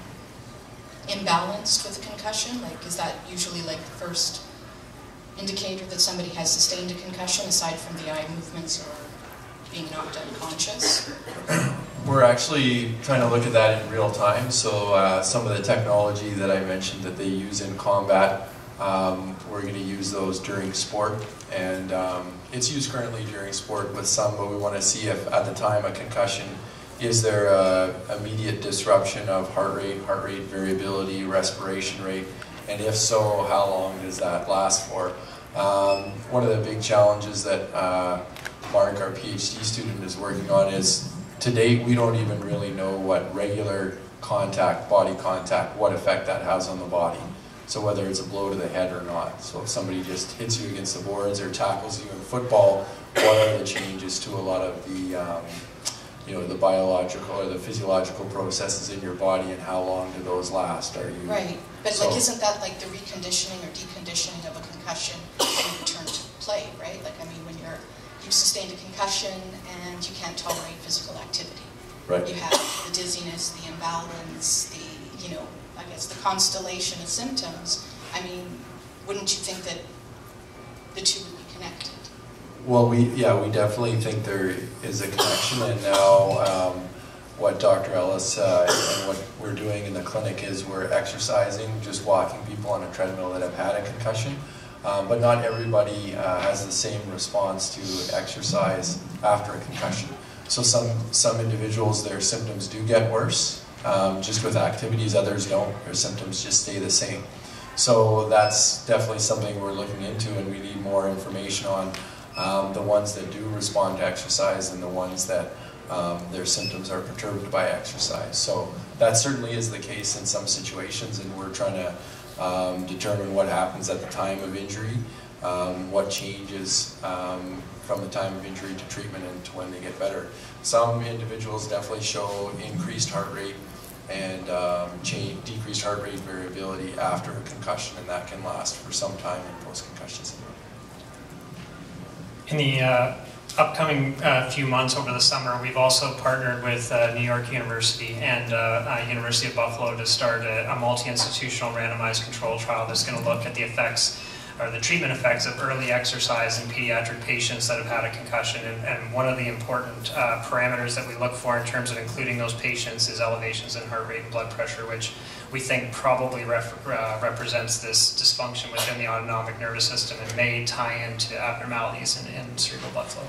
imbalanced with a concussion? Like, is that usually like the first indicator that somebody has sustained a concussion, aside from the eye movements or being knocked unconscious? We're actually trying to look at that in real time. So some of the technology that I mentioned that they use in combat, we're going to use those during sport, and it's used currently during sport with some, but we want to see if at the time of concussion, is there immediate disruption of heart rate variability, respiration rate, and if so, how long does that last for? One of the big challenges that Mark, our PhD student, is working on is, to date, we don't even really know what regular contact, body contact, what effect that has on the body. So whether it's a blow to the head or not. So if somebody just hits you against the boards or tackles you in football, what are the changes to a lot of the the biological or the physiological processes in your body, and how long do those last? Are you right? But so, like, isn't that like the reconditioning or deconditioning of a concussion when you return to play, right? Like, I mean, when you've sustained a concussion and you can't tolerate physical activity, right? You have the dizziness, the imbalance, I guess the constellation of symptoms. I mean, wouldn't you think that the two would be connected? Well, we definitely think there is a connection, and now what Dr. Ellis and what we're doing in the clinic is we're exercising, just walking people on a treadmill that have had a concussion, but not everybody has the same response to exercise after a concussion. So some individuals, their symptoms do get worse just with activities, others don't. Their symptoms just stay the same. So that's definitely something we're looking into, and we need more information on the ones that do respond to exercise and the ones that their symptoms are perturbed by exercise. So that certainly is the case in some situations, and we're trying to determine what happens at the time of injury, what changes from the time of injury to treatment and to when they get better. Some individuals definitely show increased heart rate and decreased heart rate variability after a concussion, and that can last for some time in post-concussion syndrome. In the upcoming few months over the summer, we've also partnered with New York University and University of Buffalo to start a multi-institutional randomized control trial that's going to look at the effects or the treatment effects of early exercise in pediatric patients that have had a concussion. And one of the important parameters that we look for in terms of including those patients is elevations in heart rate and blood pressure, which we think probably represents this dysfunction within the autonomic nervous system and may tie into abnormalities in cerebral blood flow.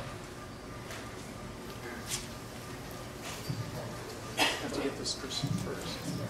I have to get this person first.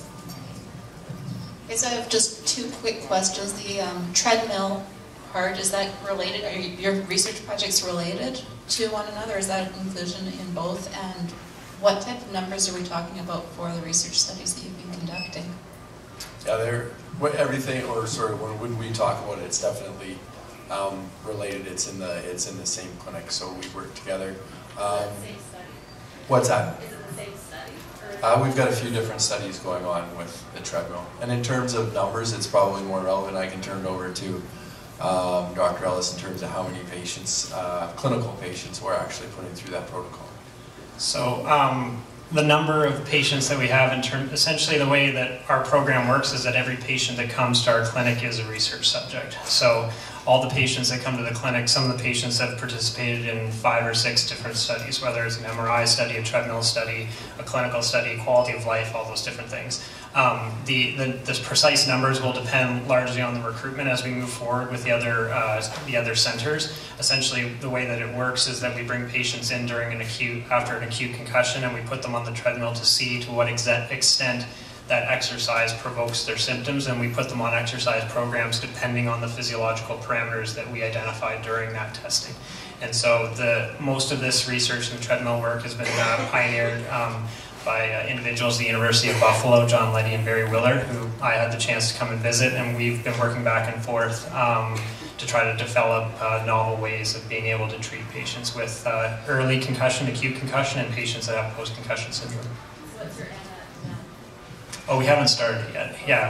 Okay, so I have just two quick questions. The treadmill part, is that related? Are your research projects related to one another? Is that inclusion in both? And what type of numbers are we talking about for the research studies that you've been conducting? Yeah, when we talk about it, it's definitely related. It's in the same clinic, so we work together. Is it the same study? What's that? Is it the same study? We've got a few different studies going on with the treadmill. And in terms of numbers, it's probably more relevant. I can turn it over to Dr. Ellis in terms of how many patients, clinical patients, we're actually putting through that protocol. So the number of patients that we have essentially the way that our program works is that every patient that comes to our clinic is a research subject. So all the patients that come to the clinic, some of the patients have participated in 5 or 6 different studies, whether it's an MRI study, a treadmill study, a clinical study, quality of life, all those different things. The precise numbers will depend largely on the recruitment as we move forward with the other centers. Essentially, the way that it works is that we bring patients in after an acute concussion, and we put them on the treadmill to see to what extent that exercise provokes their symptoms, and we put them on exercise programs depending on the physiological parameters that we identified during that testing. And so most of this research and treadmill work has been pioneered by individuals at the University of Buffalo, John Letty and Barry Willard, who I had the chance to come and visit, and we've been working back and forth to try to develop novel ways of being able to treat patients with early concussion, acute concussion, and patients that have post-concussion syndrome. So what's your now? Oh, we haven't started yet. Yeah,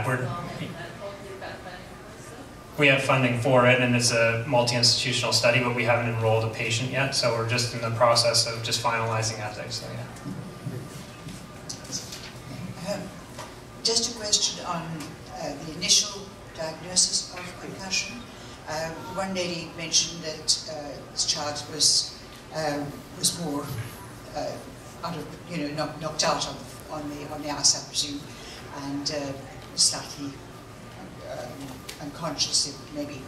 we have funding for it, and it's a multi-institutional study, but we haven't enrolled a patient yet, so we're just in the process of just finalizing ethics. So, yeah. Just a question on the initial diagnosis of concussion. One lady mentioned that this child was more knocked out on the ice, I presume, and slightly unconscious, maybe.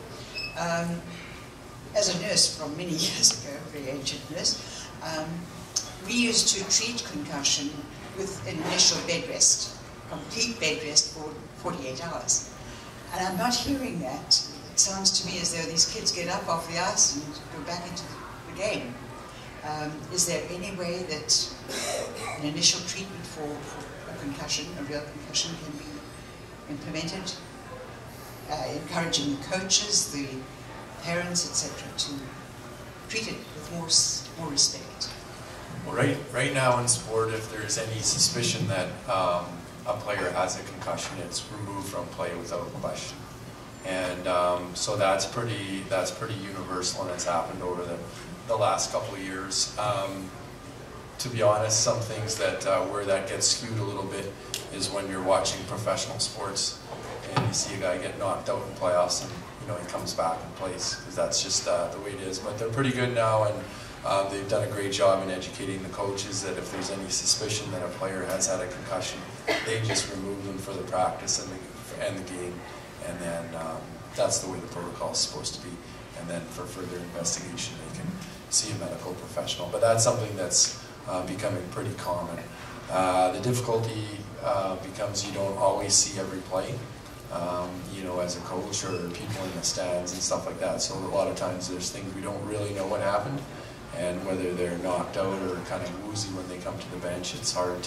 As a nurse from many years ago, a very ancient nurse, we used to treat concussion with an initial bed rest, complete bed rest for 48 hours. And I'm not hearing that. It sounds to me as though these kids get up off the ice and go back into the game. Is there any way that an initial treatment for a concussion, a real concussion, can be implemented? Encouraging the coaches, the parents, etc., to treat it with more respect. Well, right now in sport, if there's any suspicion that a player has a concussion, it's removed from play without question. And so that's pretty universal, and it's happened over the last couple of years. To be honest, some things that where that gets skewed a little bit is when you're watching professional sports and you see a guy get knocked out in playoffs, and he comes back and plays, because that's just the way it is. But they're pretty good now, and they've done a great job in educating the coaches that if there's any suspicion that a player has had a concussion, they just remove them for the practice and the game, and then that's the way the protocol is supposed to be. And then for further investigation, they can see a medical professional. But that's something that's becoming pretty common. The difficulty becomes you don't always see every play, as a coach or people in the stands and stuff like that. So a lot of times there's things we don't really know what happened, and whether they're knocked out or kind of woozy when they come to the bench, it's hard,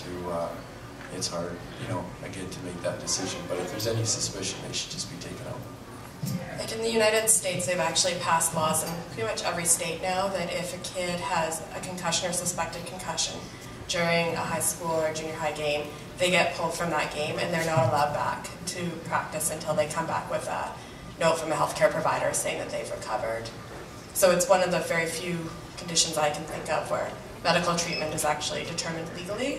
again, to make that decision. But if there's any suspicion, they should just be taken out. Like in the United States, they've actually passed laws in pretty much every state now that if a kid has a concussion or suspected concussion, during a high school or junior high game, they get pulled from that game and they're not allowed back to practice until they come back with a note from a healthcare provider saying that they've recovered. So it's one of the very few conditions I can think of where medical treatment is actually determined legally.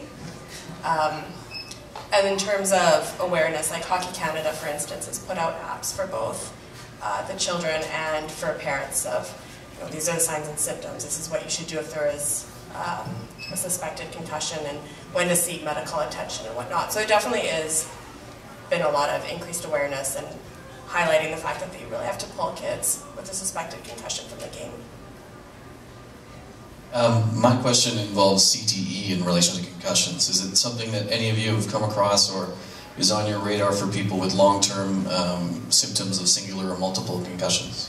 And in terms of awareness, like Hockey Canada, for instance, has put out apps for both the children and for parents of, you know, these are the signs and symptoms, this is what you should do if there is a suspected concussion, and when to seek medical attention and whatnot. So it definitely has been a lot of increased awareness and highlighting the fact that you really have to pull kids with a suspected concussion from the game. My question involves CTE in relation to concussions. Is it something that any of you have come across or is on your radar for people with long-term symptoms of singular or multiple concussions?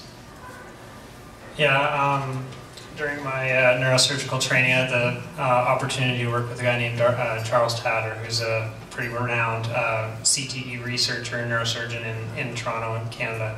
Yeah, during my neurosurgical training, I had the opportunity to work with a guy named Charles Tatter, who's a pretty renowned CTE researcher and neurosurgeon in Toronto, in Canada.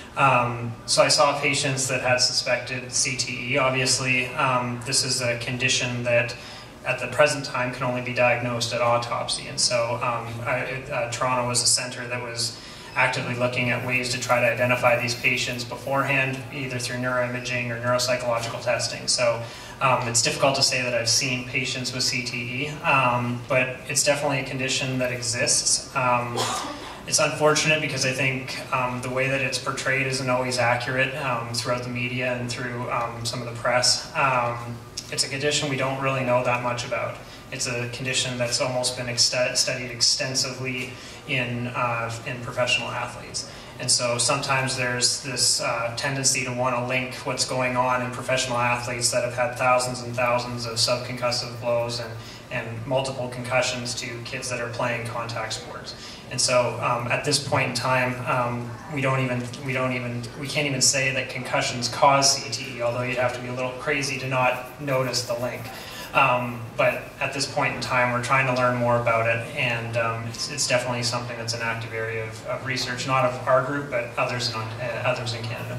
So I saw patients that had suspected CTE. Obviously, this is a condition that at the present time can only be diagnosed at autopsy. And so Toronto was a center that was actively looking at ways to try to identify these patients beforehand, either through neuroimaging or neuropsychological testing. So it's difficult to say that I've seen patients with CTE, but it's definitely a condition that exists. It's unfortunate because I think the way that it's portrayed isn't always accurate throughout the media and through some of the press. It's a condition we don't really know that much about. It's a condition that's almost been studied extensively in professional athletes. And so sometimes there's this tendency to want to link what's going on in professional athletes that have had thousands and thousands of subconcussive blows and multiple concussions to kids that are playing contact sports. And so at this point in time, we can't even say that concussions cause CTE, although you'd have to be a little crazy to not notice the link. But at this point in time, we're trying to learn more about it, and it's definitely something that's an active area of research, not of our group, but others in Canada.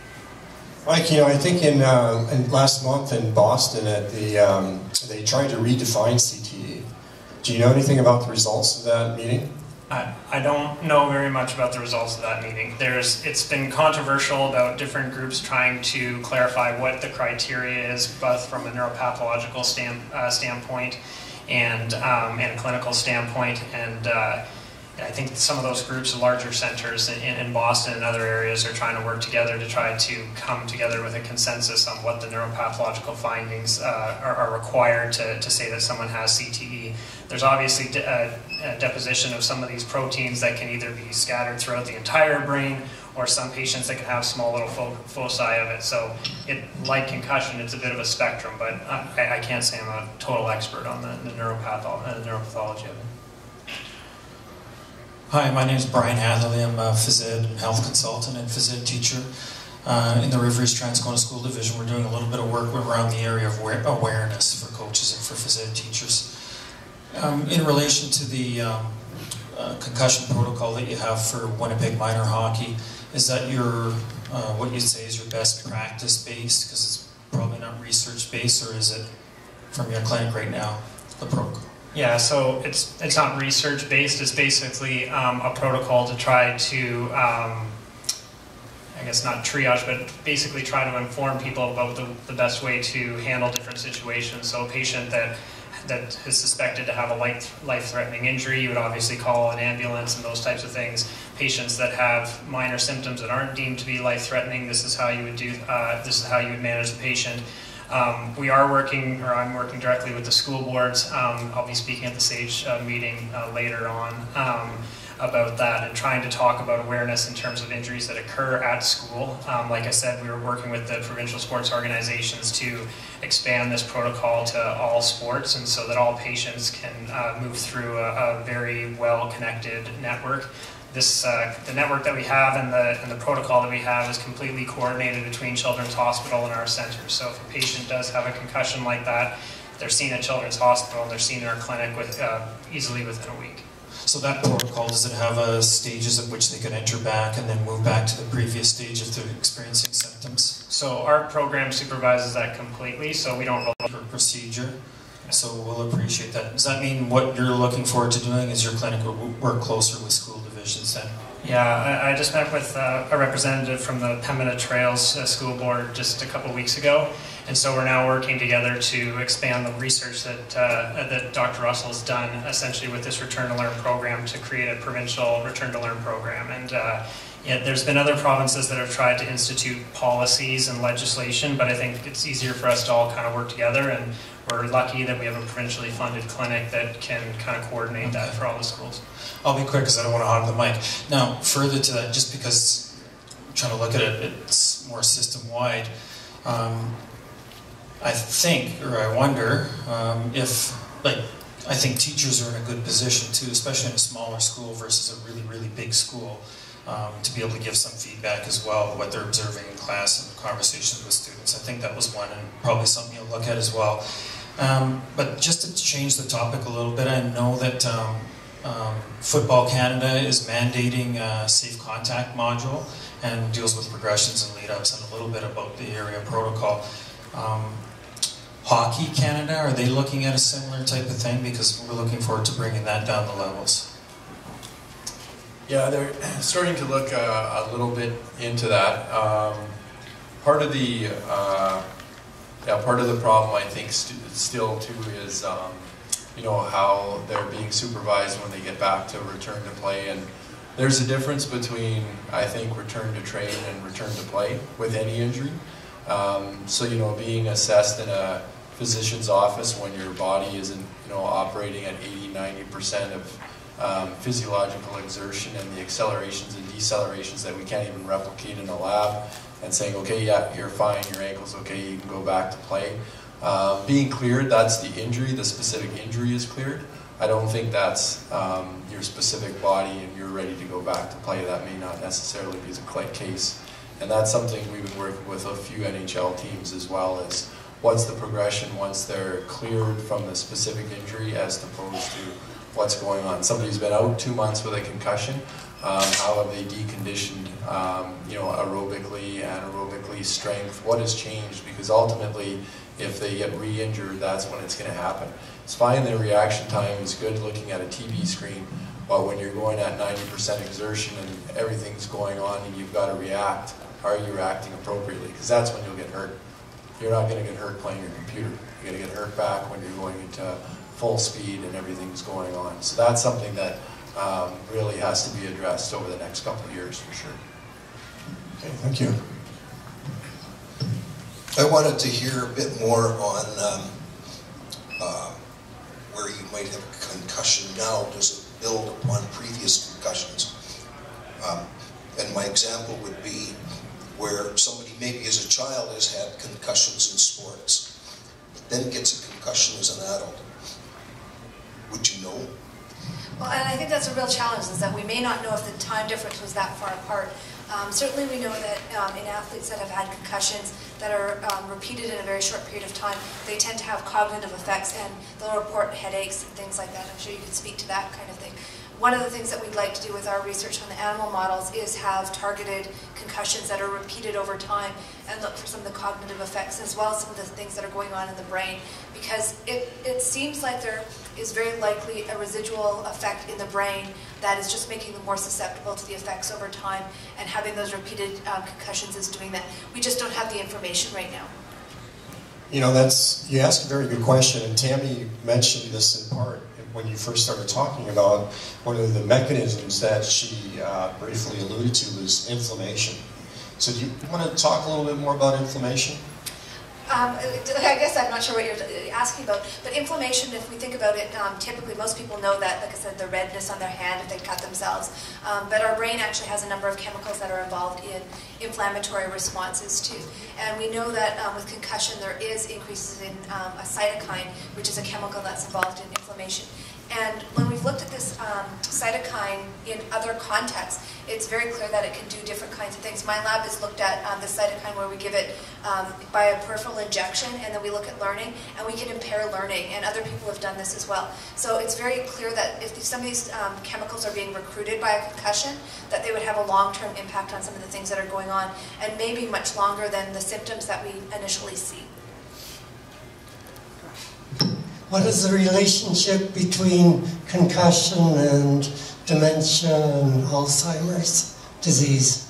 Mike, I think in last month in Boston, at they tried to redefine CTE. Do you know anything about the results of that meeting? I don't know very much about the results of that meeting. It's been controversial about different groups trying to clarify what the criteria is, both from a neuropathological standpoint and a clinical standpoint. And I think some of those groups, larger centers in Boston and other areas, are trying to work together to try to come together with a consensus on what the neuropathological findings are required to say that someone has CTE. There's obviously a deposition of some of these proteins that can either be scattered throughout the entire brain, or some patients that can have small little foci of it. So, like concussion, it's a bit of a spectrum, but I can't say I'm a total expert on the neuropathology of it. Hi, my name is Brian Hatherley. I'm a phys ed and health consultant and phys ed teacher in the River East Transcona School Division. We're doing a little bit of work around the area of awareness for coaches and for phys ed teachers. In relation to the concussion protocol that you have for Winnipeg minor hockey, is that your what you'd say is your best practice based, because it's probably not research based, or is it from your clinic right now, the protocol? Yeah, so it's not research based. It's basically a protocol to try to, I guess not triage, but basically try to inform people about the best way to handle different situations. So a patient that is suspected to have a life-threatening injury, you would obviously call an ambulance and those types of things. Patients that have minor symptoms that aren't deemed to be life-threatening, this is how you would do. This is how you would manage the patient. I'm working directly with the school boards. I'll be speaking at the SAGE meeting later on about that, and trying to talk about awareness in terms of injuries that occur at school. Like I said, we were working with the provincial sports organizations to expand this protocol to all sports, and so that all patients can move through a very well-connected network. The network that we have and the protocol that we have is completely coordinated between Children's Hospital and our centers. So if a patient does have a concussion like that, they're seen at Children's Hospital and they're seen in our clinic easily within a week. So that protocol, does it have stages at which they can enter back and then move back to the previous stage if they're experiencing symptoms? So our program supervises that completely, so we don't really... Procedure. So we'll appreciate that. Does that mean what you're looking forward to doing is your clinic will work closer with school divisions then? Yeah, I just met with a representative from the Pembina Trails School Board just a couple weeks ago, and so we're now working together to expand the research that Dr. Russell has done essentially with this Return to Learn program to create a provincial Return to Learn program. And yeah, there's been other provinces that have tried to institute policies and legislation, but I think it's easier for us to all kind of work together, and we're lucky that we have a provincially funded clinic that can kind of coordinate that for all the schools. I'll be quick because I don't want to hog the mic. Now, further to that, just because I'm trying to look at it, it's more system-wide, I think, or I wonder, if, like, I think teachers are in a good position too, especially in a smaller school versus a really, really big school, to be able to give some feedback as well, what they're observing in class and conversations with students. I think that was one, and probably something you'll look at as well. But just to change the topic a little bit, I know that Football Canada is mandating a safe contact module and deals with progressions and lead-ups and a little bit about the area protocol. Hockey Canada, are they looking at a similar type of thing? Because we're looking forward to bringing that down the levels. Yeah, they're starting to look a little bit into that. Part of the problem, I think, still too is you know, how they're being supervised when they get back to return to play, and there's a difference between, I think, return to train and return to play with any injury. So, you know, being assessed in a physician's office when your body isn't, you know, operating at 80–90% of physiological exertion, and the accelerations and decelerations that we can't even replicate in a lab, and saying, okay, yeah, you're fine, your ankle's okay, you can go back to play. Being cleared, that's the injury, the specific injury is cleared. I don't think that's your specific body and you're ready to go back to play. That may not necessarily be the case. And that's something we've been working with a few NHL teams as well, as what's the progression once they're cleared from the specific injury as opposed to what's going on. Somebody's been out 2 months with a concussion, how have they deconditioned, you know, aerobically, anaerobically, strength, what has changed? Because ultimately, if they get re-injured, that's when it's going to happen. It's fine, their reaction time is good looking at a TV screen, but when you're going at 90% exertion and everything's going on and you've got to react, are you reacting appropriately? Because that's when you'll get hurt. You're not going to get hurt playing your computer. You're going to get hurt back when you're going into full speed and everything's going on. So that's something that really has to be addressed over the next couple of years for sure. Okay, thank you. I wanted to hear a bit more on where you might have a concussion now. Does it build upon previous concussions? And my example would be where somebody maybe as a child has had concussions in sports, but then gets a concussion as an adult. Would you know? Well, and I think that's a real challenge, is that we may not know if the time difference was that far apart. Certainly we know that in athletes that have had concussions that are repeated in a very short period of time, they tend to have cognitive effects, and they'll report headaches and things like that. I'm sure you could speak to that kind of thing. One of the things that we'd like to do with our research on the animal models is have targeted concussions that are repeated over time and look for some of the cognitive effects as well as some of the things that are going on in the brain, because it seems like there is very likely a residual effect in the brain that is just making them more susceptible to the effects over time, and having those repeated concussions is doing that. We just don't have the information right now. You know, you asked a very good question, and Tammy mentioned this in part when you first started talking about one of the mechanisms that she briefly alluded to was inflammation. So do you want to talk a little bit more about inflammation? I guess I'm not sure what you're asking about, but inflammation, if we think about it, typically most people know that, like I said, the redness on their hand if they cut themselves. But our brain actually has a number of chemicals that are involved in inflammatory responses too. And we know that with concussion there is increases in a cytokine, which is a chemical that's involved in inflammation. And when we've looked at this cytokine in other contexts, it's very clear that it can do different kinds of things. My lab has looked at the cytokine where we give it by a peripheral injection, and then we look at learning, and we can impair learning, and other people have done this as well. So it's very clear that if some of these chemicals are being recruited by a concussion, that they would have a long-term impact on some of the things that are going on, and maybe much longer than the symptoms that we initially see. what is the relationship between concussion and dementia and Alzheimer's disease?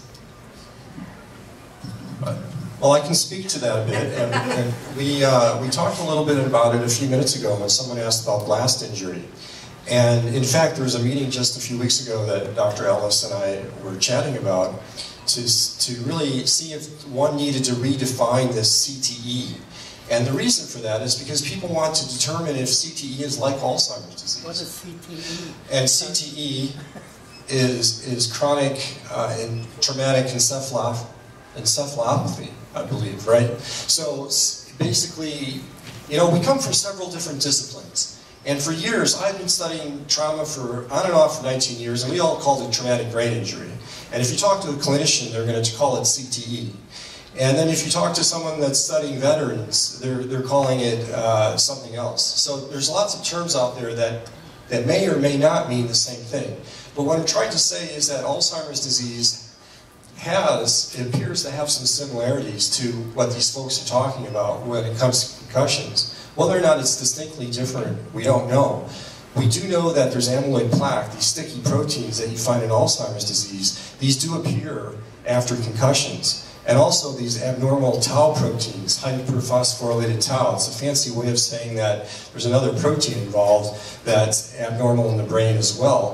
Well, I can speak to that a bit, and we talked a little bit about it a few minutes ago when someone asked about blast injury. And in fact, there was a meeting just a few weeks ago that Dr. Ellis and I were chatting about to really see if one needed to redefine this CTE. And the reason for that is because people want to determine if CTE is like Alzheimer's disease. What is CTE? And CTE is chronic and traumatic encephalopathy, I believe, right? So basically, you know, we come from several different disciplines. And for years, I've been studying trauma for on and off for 19 years, and we all called it traumatic brain injury. And if you talk to a clinician, they're going to call it CTE. And then if you talk to someone that's studying veterans, they're calling it something else. So there's lots of terms out there that may or may not mean the same thing. But what I'm trying to say is that Alzheimer's disease it appears to have some similarities to what these folks are talking about when it comes to concussions. Whether or not it's distinctly different, we don't know. We do know that there's amyloid plaque, these sticky proteins that you find in Alzheimer's disease. These do appear after concussions. And also these abnormal tau proteins, hyperphosphorylated tau. It's a fancy way of saying that there's another protein involved that's abnormal in the brain as well.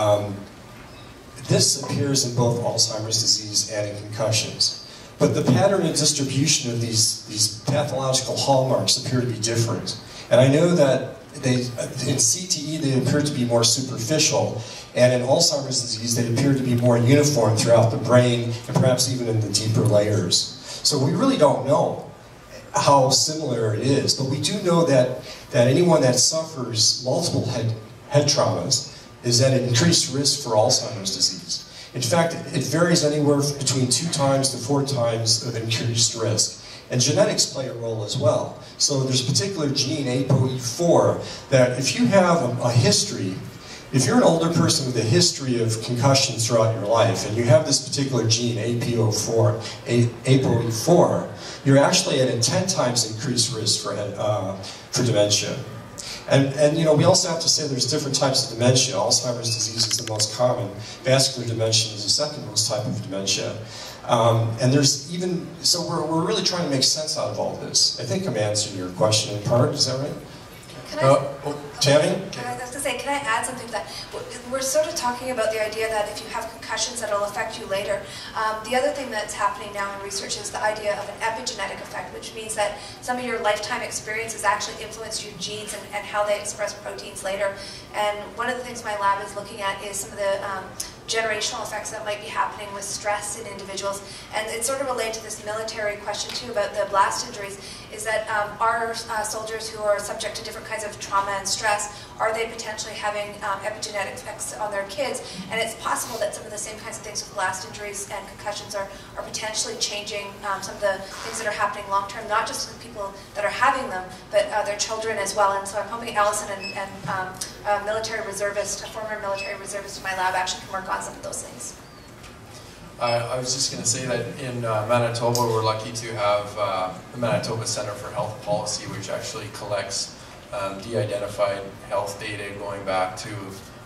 This appears in both Alzheimer's disease and in concussions. But the pattern and distribution of these pathological hallmarks appear to be different. And I know that in CTE they appear to be more superficial, and in Alzheimer's disease they appear to be more uniform throughout the brain and perhaps even in the deeper layers. So we really don't know how similar it is, but we do know that anyone that suffers multiple head traumas is at an increased risk for Alzheimer's disease. In fact, it varies anywhere between 2 times to 4 times of increased risk. And genetics play a role as well. So there's a particular gene, ApoE4, that if you have a history, if you're an older person with a history of concussions throughout your life, and you have this particular gene, ApoE4, you're actually at a 10 times increased risk for dementia. And you know, we also have to say there's different types of dementia. Alzheimer's disease is the most common. Vascular dementia is the second most type of dementia. And there's even, so we're really trying to make sense out of all this. I think I'm answering your question in part, is that right? Tammy? I was going to say, can I add something to that? We're sort of talking about the idea that if you have concussions, that it'll affect you later. The other thing that's happening now in research is the idea of an epigenetic effect, which means that some of your lifetime experiences actually influence your genes and how they express proteins later. And one of the things my lab is looking at is some of the generational effects that might be happening with stress in individuals. And it's sort of related to this military question too about the blast injuries, is that our soldiers who are subject to different kinds of trauma and stress, are they potentially having epigenetic effects on their kids? And it's possible that some of the same kinds of things with blast injuries and concussions are potentially changing some of the things that are happening long term, not just with people that are having them, but their children as well. And so I'm hoping Allison and a military reservist, a former military reservist in my lab, actually can work on some of those things. I was just going to say that in Manitoba, we're lucky to have the Manitoba Centre for Health Policy, which actually collects de-identified health data going back to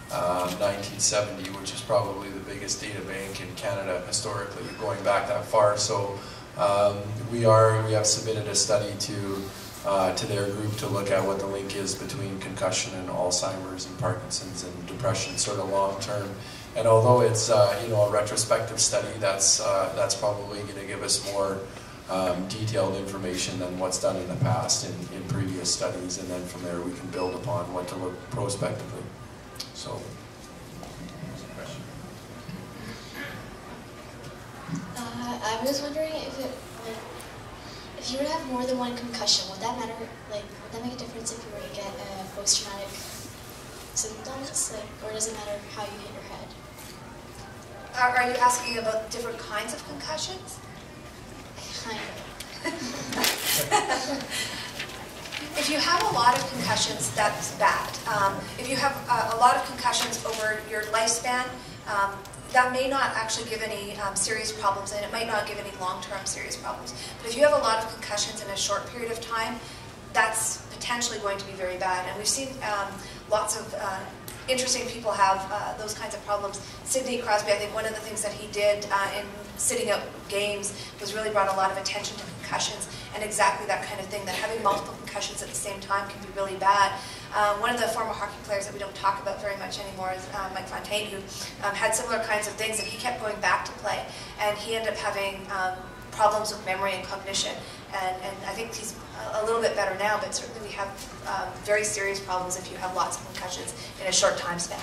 1970, which is probably the biggest data bank in Canada historically, going back that far. So we have submitted a study to their group to look at what the link is between concussion and Alzheimer's and Parkinson's and depression, sort of long term. And although it's you know, a retrospective study, that's probably going to give us more detailed information than what's done in the past in previous studies, and then from there we can build upon what to look prospectively. So. I was wondering if you were to have more than one concussion, would that matter? Like, would that make a difference if you were to get post-traumatic symptoms, or does it matter how you hit your head? Are you asking about different kinds of concussions? Kind of. If you have a lot of concussions, that's bad. If you have a lot of concussions over your lifespan, that may not actually give any serious problems, and it might not give any long-term serious problems. But if you have a lot of concussions in a short period of time, that's potentially potentially going to be very bad. And we've seen lots of interesting people have those kinds of problems. Sidney Crosby, I think one of the things that he did in sitting out games was really brought a lot of attention to concussions and exactly that kind of thing, that having multiple concussions at the same time can be really bad. One of the former hockey players that we don't talk about very much anymore is Mike Fontaine, who had similar kinds of things, and he kept going back to play, and he ended up having problems with memory and cognition, and I think he's a little bit better now, but certainly we have very serious problems if you have lots of concussions in a short time span.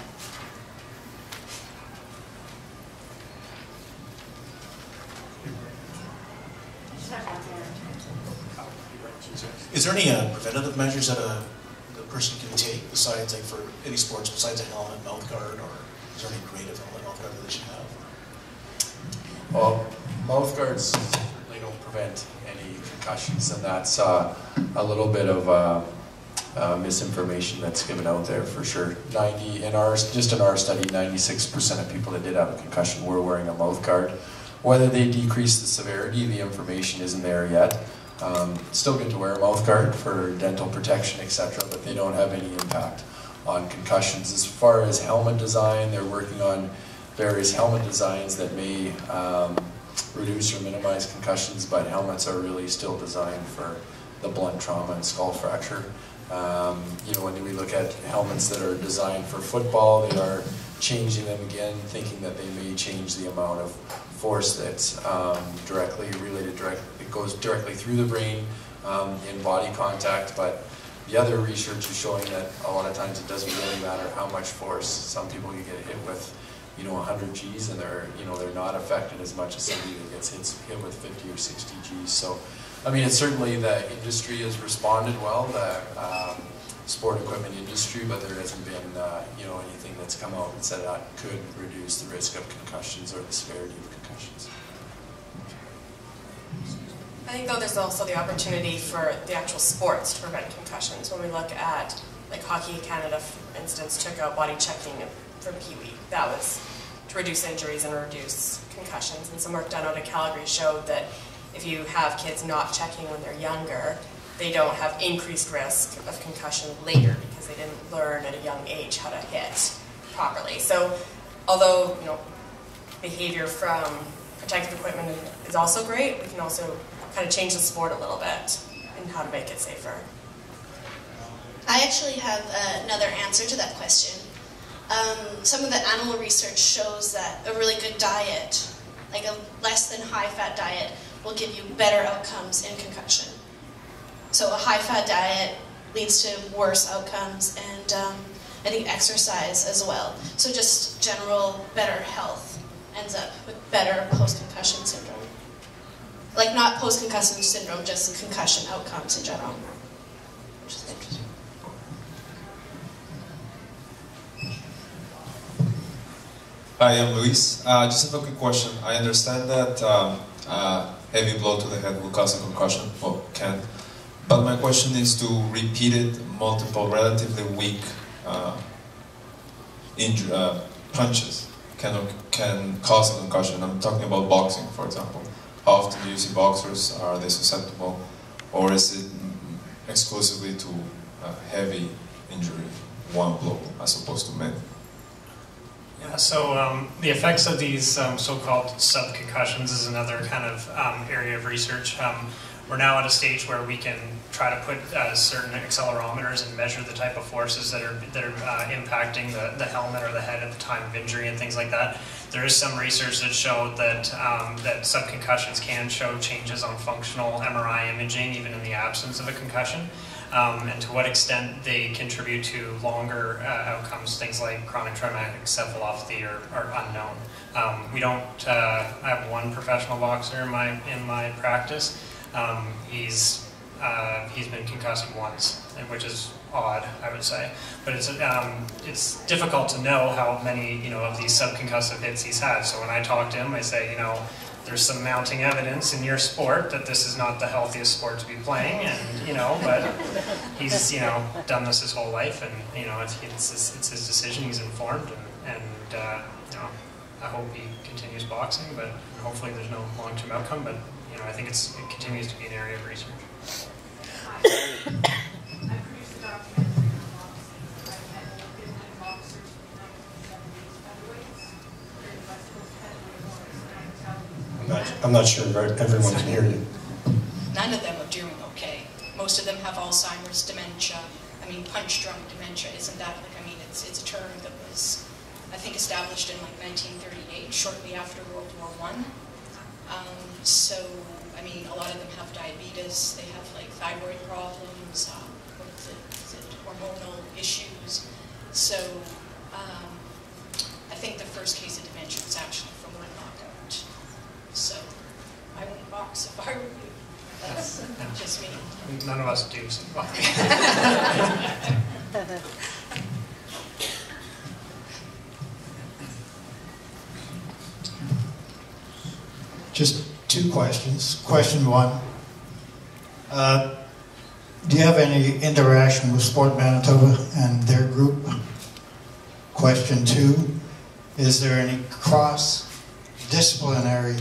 Is there any preventative measures that a person can take besides, like for any sports, besides a helmet, mouth guard, or is there any creative helmet, mouth guard that they should have? Well, mouth guards certainly don't prevent any concussions, and that's a little bit of misinformation that's given out there for sure. Just in our study, 96% of people that did have a concussion were wearing a mouth guard. Whether they decrease the severity, the information isn't there yet. Still good to wear a mouth guard for dental protection, etc., but they don't have any impact on concussions. As far as helmet design, they're working on various helmet designs that may reduce or minimize concussions, but helmets are really still designed for the blunt trauma and skull fracture. When we look at helmets that are designed for football, they are changing them again, thinking that they may change the amount of force that's it goes directly through the brain in body contact, but the other research is showing that a lot of times it doesn't really matter how much force. Some people you get hit with 100 Gs and they're not affected as much as somebody that gets hit with 50 or 60 Gs. So I mean, it's certainly the industry has responded well, the sport equipment industry, but there hasn't been anything that's come out and said that could reduce the risk of concussions or the severity of concussions. I think though there's also the opportunity for the actual sports to prevent concussions. When we look at, like Hockey Canada, for instance, took out body checking for Pee-wee. That was to reduce injuries and reduce concussions. And some work done out of Calgary showed that if you have kids not checking when they're younger, they don't have increased risk of concussion later because they didn't learn at a young age how to hit properly. So although behavior from protective equipment is also great, we can also kind of change the sport a little bit in how to make it safer. I actually have another answer to that question. Some of the animal research shows that a really good diet, like a less than high-fat diet, will give you better outcomes in concussion. So a high-fat diet leads to worse outcomes, and I think exercise as well. So just general better health ends up with better post-concussion syndrome. Like not post-concussion syndrome, just concussion outcomes in general, which is interesting. Hi, I'm Luis. Just have a quick question. I understand that heavy blow to the head will cause a concussion, well, can. But my question is to repeated, multiple, relatively weak punches can cause a concussion. I'm talking about boxing, for example. How often do you see boxers? Are they susceptible? Or is it exclusively to heavy injury, one blow, as opposed to many? Yeah, so the effects of these so-called subconcussions is another kind of area of research. We're now at a stage where we can try to put certain accelerometers and measure the type of forces that are impacting the helmet or the head at the time of injury and things like that. There is some research that showed that that subconcussions can show changes on functional MRI imaging even in the absence of a concussion. And to what extent they contribute to longer outcomes, things like chronic traumatic encephalopathy are unknown. We don't. I have one professional boxer in my practice. He's been concussed once, which is odd, I would say. But it's difficult to know how many of these subconcussive hits he's had. So when I talk to him, I say, there's some mounting evidence in your sport that this is not the healthiest sport to be playing, and but he's done this his whole life, and it's his decision. He's informed, and I hope he continues boxing, but hopefully there's no long-term outcome. But I think it continues to be an area of research. I'm not sure everyone can hear you. None of them are doing okay. Most of them have Alzheimer's, dementia. I mean, punch-drunk dementia, isn't that, like, I mean, it's a term that was, I think, established in, like, 1938, shortly after World War I. So, I mean, a lot of them have diabetes, they have, like, thyroid problems, what is it, hormonal issues. So, I think the first case of dementia was actually from one knockout. So, I wouldn't box if I were you. That's just me. None of us do. So. Just two questions. Question one, do you have any interaction with Sport Manitoba and their group? Question two, is there any cross-disciplinary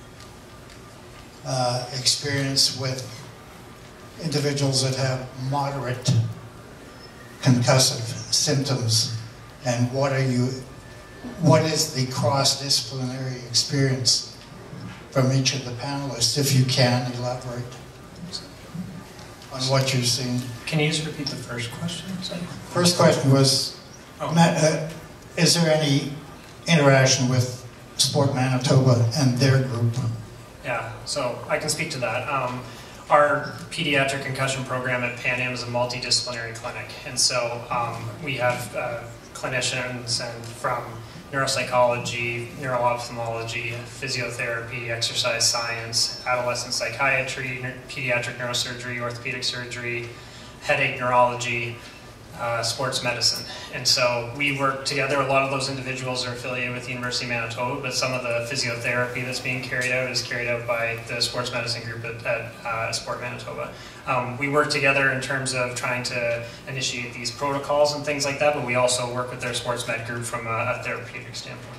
experience with individuals that have moderate concussive symptoms, and what is the cross-disciplinary experience from each of the panelists, if you can elaborate on what you've seen? Can you just repeat the first question? Sorry. First question was, is there any interaction with Sport Manitoba and their group? Yeah, so I can speak to that. Our pediatric concussion program at Pan Am is a multidisciplinary clinic, and so we have clinicians and from neuropsychology, neuro-ophthalmology, physiotherapy, exercise science, adolescent psychiatry, pediatric neurosurgery, orthopedic surgery, headache neurology, sports medicine. And so we work together. A lot of those individuals are affiliated with the University of Manitoba, but some of the physiotherapy that's being carried out is carried out by the sports medicine group at Sport Manitoba. We work together in terms of trying to initiate these protocols and things like that, but we also work with their sports med group from a therapeutic standpoint.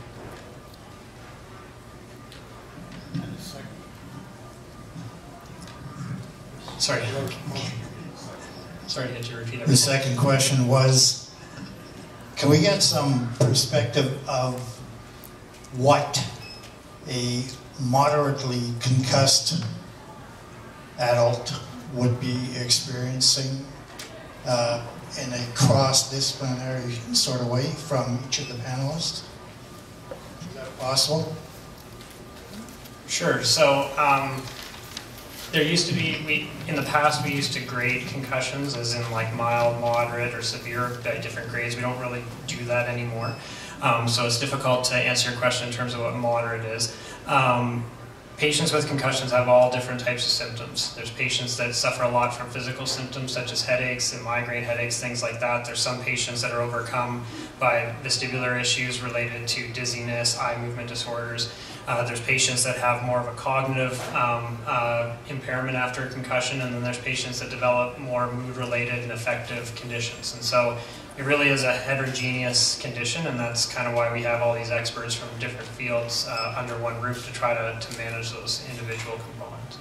Sorry. Sorry to get you repeat everything. The second question was, can we get some perspective of what a moderately concussed adult would be experiencing in a cross-disciplinary sort of way from each of the panelists? Is that possible? Sure. So there used to be, in the past we used to grade concussions as in like mild, moderate, or severe by different grades. We don't really do that anymore. So it's difficult to answer your question in terms of what moderate is. Patients with concussions have all different types of symptoms. There's patients that suffer a lot from physical symptoms such as headaches and migraine headaches, things like that. There's some patients that are overcome by vestibular issues related to dizziness, eye movement disorders. There's patients that have more of a cognitive impairment after a concussion, and then there's patients that develop more mood-related and affective conditions. And so it really is a heterogeneous condition, and that's kind of why we have all these experts from different fields under one roof to try to manage those individual components.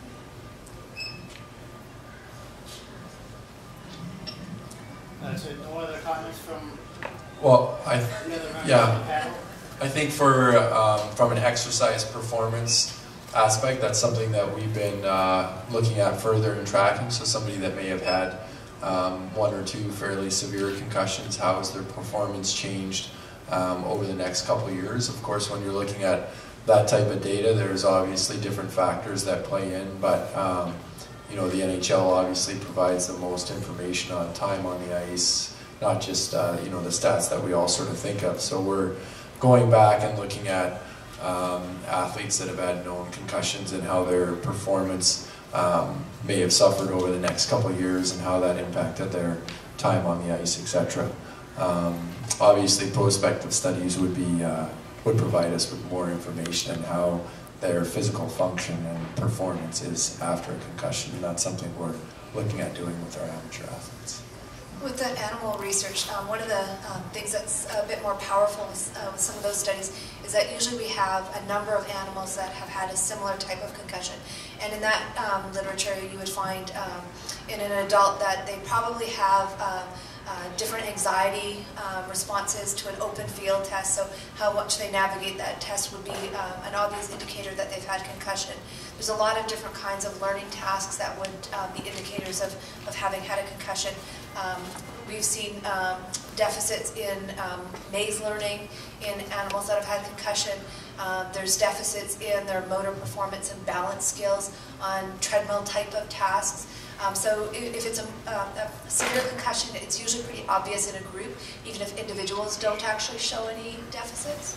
That's it. No other comments from Well, any other members yeah. of the panel? I think for from an exercise performance aspect, that's something that we've been looking at further and tracking. So somebody that may have had one or two fairly severe concussions, how has their performance changed over the next couple of years? Of course, when you're looking at that type of data, there's obviously different factors that play in, but you know, the NHL obviously provides the most information on time on the ice, not just you know, the stats that we all sort of think of. So we're going back and looking at athletes that have had known concussions and how their performance may have suffered over the next couple of years and how that impacted their time on the ice, etc. Obviously, prospective studies would provide us with more information on how their physical function and performance is after a concussion, and that's something we're looking at doing with our amateur athletes. With the animal research, one of the things that's a bit more powerful with some of those studies is that usually we have a number of animals that have had a similar type of concussion. And in that literature, you would find in an adult that they probably have different anxiety responses to an open field test, so how much they navigate that test would be an obvious indicator that they've had concussion. There's a lot of different kinds of learning tasks that would be indicators of having had a concussion. We've seen deficits in maze learning in animals that have had concussion. There's deficits in their motor performance and balance skills on treadmill type of tasks. So if it's a severe concussion, it's usually pretty obvious in a group, even if individuals don't actually show any deficits.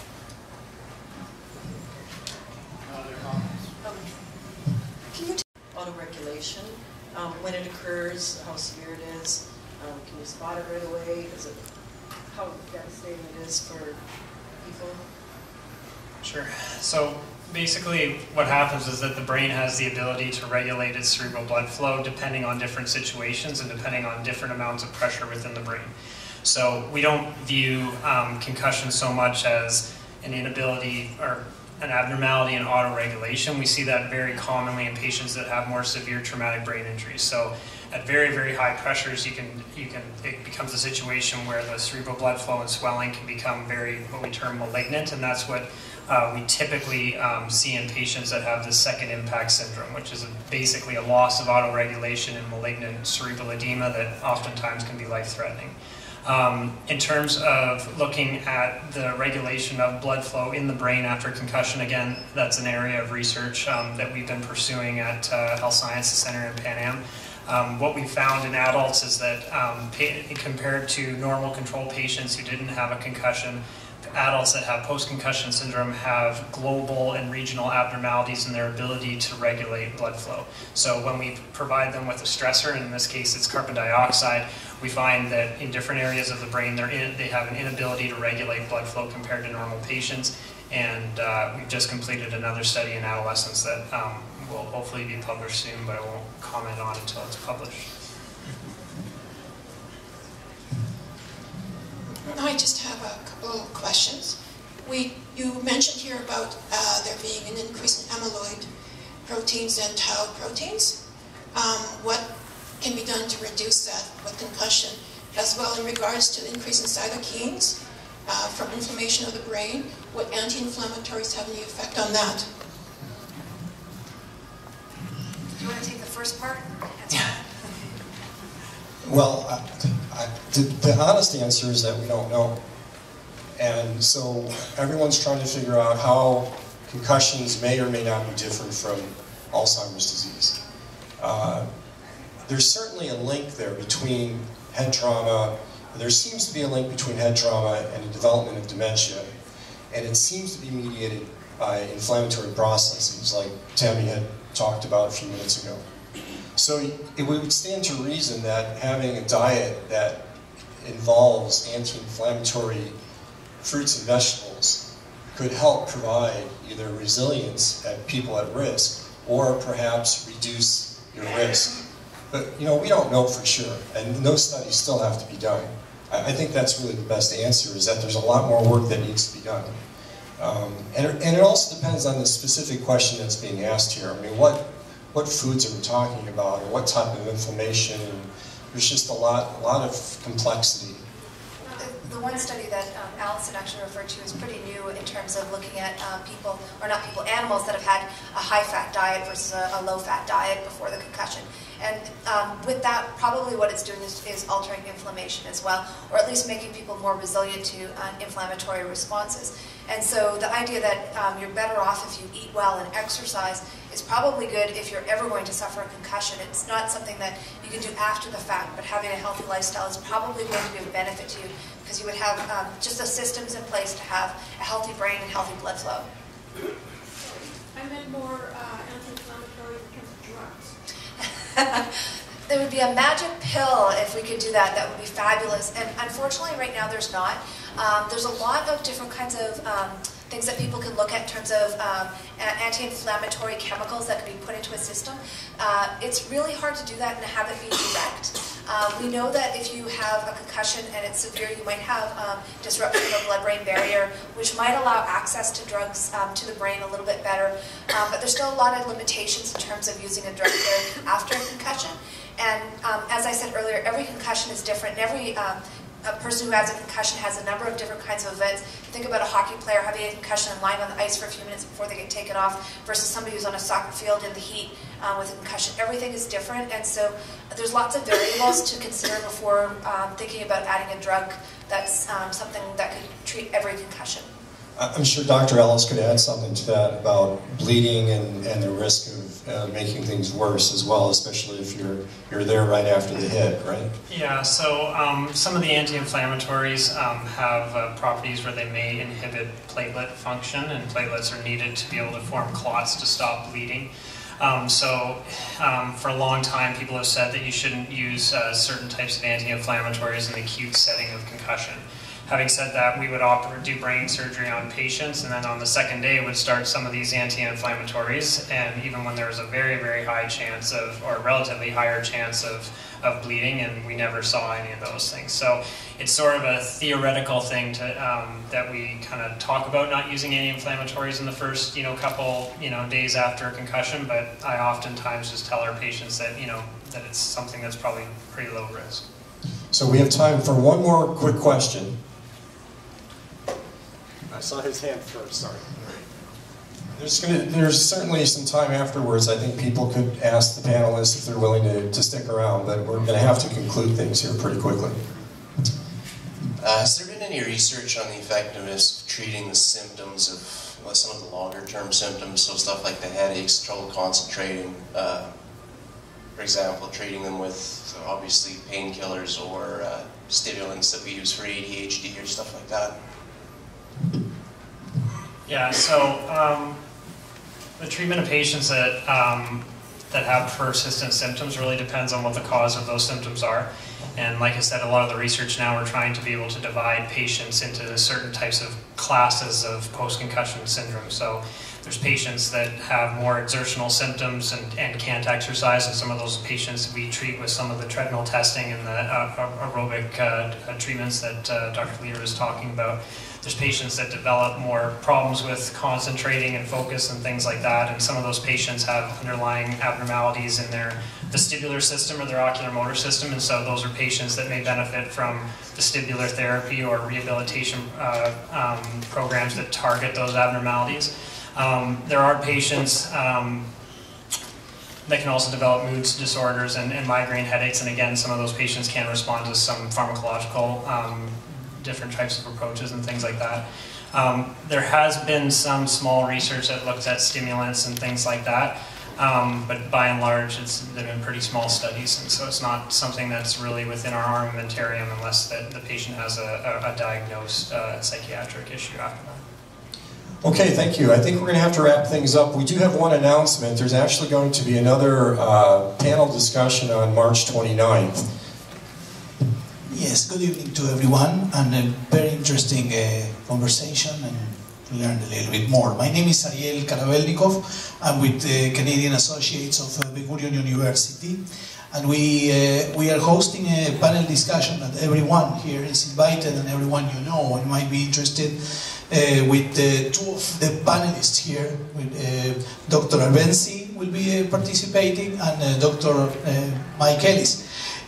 Autoregulation, when it occurs, how severe it is, can you spot it right away? Is it how devastating it is for people? Sure. So basically what happens is that the brain has the ability to regulate its cerebral blood flow depending on different situations and depending on different amounts of pressure within the brain. So we don't view concussion so much as an inability or an abnormality in autoregulation. We see that very commonly in patients that have more severe traumatic brain injuries. So at very, very high pressures, it becomes a situation where the cerebral blood flow and swelling can become what we term malignant, and that's what we typically see in patients that have the second impact syndrome, which is basically a loss of autoregulation and malignant cerebral edema that oftentimes can be life-threatening. In terms of looking at the regulation of blood flow in the brain after concussion, again, that's an area of research that we've been pursuing at Health Sciences Center in Pan Am. What we found in adults is that compared to normal control patients who didn't have a concussion, adults that have post-concussion syndrome have global and regional abnormalities in their ability to regulate blood flow. So when we provide them with a stressor, and in this case it's carbon dioxide, we find that in different areas of the brain they have an inability to regulate blood flow compared to normal patients. And we've just completed another study in adolescents that will hopefully be published soon, but I won't comment on until it's published. I just have a couple of questions. You mentioned here about there being an increase in amyloid proteins and tau proteins. What can be done to reduce that with concussion, as well in regards to increase in cytokines from inflammation of the brain? Would anti-inflammatories have any effect on that? Do you want to take the first part? Well, the honest answer is that we don't know. And so everyone's trying to figure out how concussions may or may not be different from Alzheimer's disease. There's certainly a link there between head trauma. There seems to be a link between head trauma and the development of dementia. And it seems to be mediated by inflammatory processes like Tammy had talked about a few minutes ago. So it would stand to reason that having a diet that involves anti-inflammatory fruits and vegetables could help provide either resilience at people at risk or perhaps reduce your risk. But we don't know for sure, and those studies still have to be done. I think that's really the best answer, is that there's a lot more work that needs to be done. And it also depends on the specific question that's being asked here. I mean, what foods are we talking about, or what type of inflammation? And there's just a lot of complexity. The one study that Allison actually referred to is pretty new in terms of looking at animals that have had a high-fat diet versus a low-fat diet before the concussion. And with that, probably what it's doing is altering inflammation as well, or at least making people more resilient to inflammatory responses. And so the idea that you're better off if you eat well and exercise is probably good if you're ever going to suffer a concussion. It's not something that you can do after the fact, but having a healthy lifestyle is probably going to be of benefit to you, because you would have just the systems in place to have a healthy brain and healthy blood flow. I meant more anti-inflammatory in terms of drugs. There would be a magic pill if we could do that. That would be fabulous. And unfortunately, right now, there's not. There's a lot of different kinds of things that people can look at in terms of anti-inflammatory chemicals that can be put into a system. It's really hard to do that and have it be direct. We know that if you have a concussion and it's severe, you might have disruption of the blood-brain barrier, which might allow access to drugs to the brain a little bit better. But there's still a lot of limitations in terms of using a drug therapy after a concussion. And as I said earlier, every concussion is different. And every a person who has a concussion has a number of different kinds of events. Think about a hockey player having a concussion and lying on the ice for a few minutes before they get taken off versus somebody who's on a soccer field in the heat with a concussion. Everything is different, and so there's lots of variables to consider before thinking about adding a drug that's something that could treat every concussion. I'm sure Dr. Ellis could add something to that about bleeding and the risk of making things worse as well, especially if you're there right after the hit, right? Yeah, so some of the anti-inflammatories have properties where they may inhibit platelet function, and platelets are needed to be able to form clots to stop bleeding. For a long time, people have said that you shouldn't use certain types of anti-inflammatories in the acute setting of concussion. Having said that, we would do brain surgery on patients, and then on the second day would start some of these anti-inflammatories, and even when there was a very, very high chance of, or a relatively higher chance of bleeding, and we never saw any of those things. So it's sort of a theoretical thing to, that we kind of talk about not using anti-inflammatories in the first, couple, days after a concussion, but I oftentimes just tell our patients that, that it's something that's probably pretty low risk. So we have time for one more quick question. I saw his hand first, sorry. There's certainly some time afterwards. I think people could ask the panelists if they're willing to stick around, but we're going to have to conclude things here pretty quickly. Has there been any research on the effectiveness of treating the symptoms of some of the longer term symptoms, so stuff like the headaches, trouble concentrating, for example, treating them with obviously painkillers or stimulants that we use for ADHD or stuff like that? Yeah, so the treatment of patients that have persistent symptoms really depends on what the cause of those symptoms are. And like I said, a lot of the research now, we're trying to be able to divide patients into certain types of classes of post-concussion syndrome. So there's patients that have more exertional symptoms and can't exercise, and some of those patients we treat with some of the treadmill testing and the aerobic treatments that Dr. Leiter was talking about. There's patients that develop more problems with concentrating and focus and things like that, and some of those patients have underlying abnormalities in their vestibular system or their ocular motor system, and so those are patients that may benefit from vestibular therapy or rehabilitation programs that target those abnormalities. There are patients that can also develop mood disorders and migraine headaches, and again, some of those patients can respond to some pharmacological different types of approaches and things like that. There has been some small research that looks at stimulants and things like that, but by and large they've been pretty small studies, and so it's not something that's really within our armamentarium unless the patient has a diagnosed psychiatric issue after that. Okay, thank you. I think we're going to have to wrap things up. We do have one announcement. There's actually going to be another panel discussion on March 29th. Yes, good evening to everyone, and a very interesting conversation, and to learn a little bit more. My name is Ariel Karavelnikov. I'm with the Canadian Associates of Ben Gurion University, and we are hosting a panel discussion that everyone here is invited, and everyone you know and might be interested, with two of the panelists here. With Dr. Arbenzi will be participating, and Dr. Mike Ellis.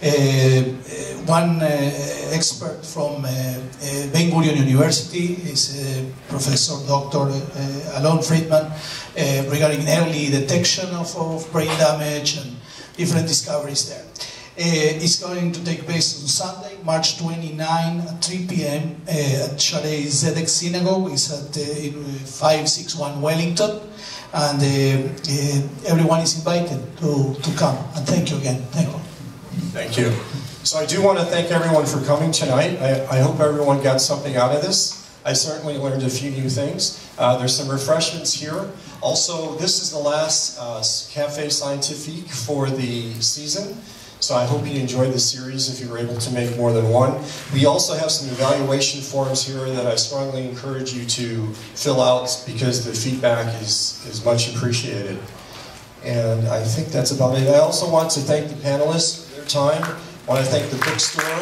One expert from Ben Gurion University is Professor Dr. Alon Friedman regarding early detection of brain damage and different discoveries there. It's going to take place on Sunday, March 29 at 3 p.m. at Sharei Zedek Synagogue. It's at 561 Wellington, and everyone is invited to come. And thank you again. Thank you. Thank you. So I do want to thank everyone for coming tonight. I hope everyone got something out of this. I certainly learned a few new things. There's some refreshments here. Also, this is the last Café Scientifique for the season. So I hope you enjoyed the series if you were able to make more than one. We also have some evaluation forms here that I strongly encourage you to fill out because the feedback is much appreciated. And I think that's about it. I also want to thank the panelists for their time. I want to thank the bookstore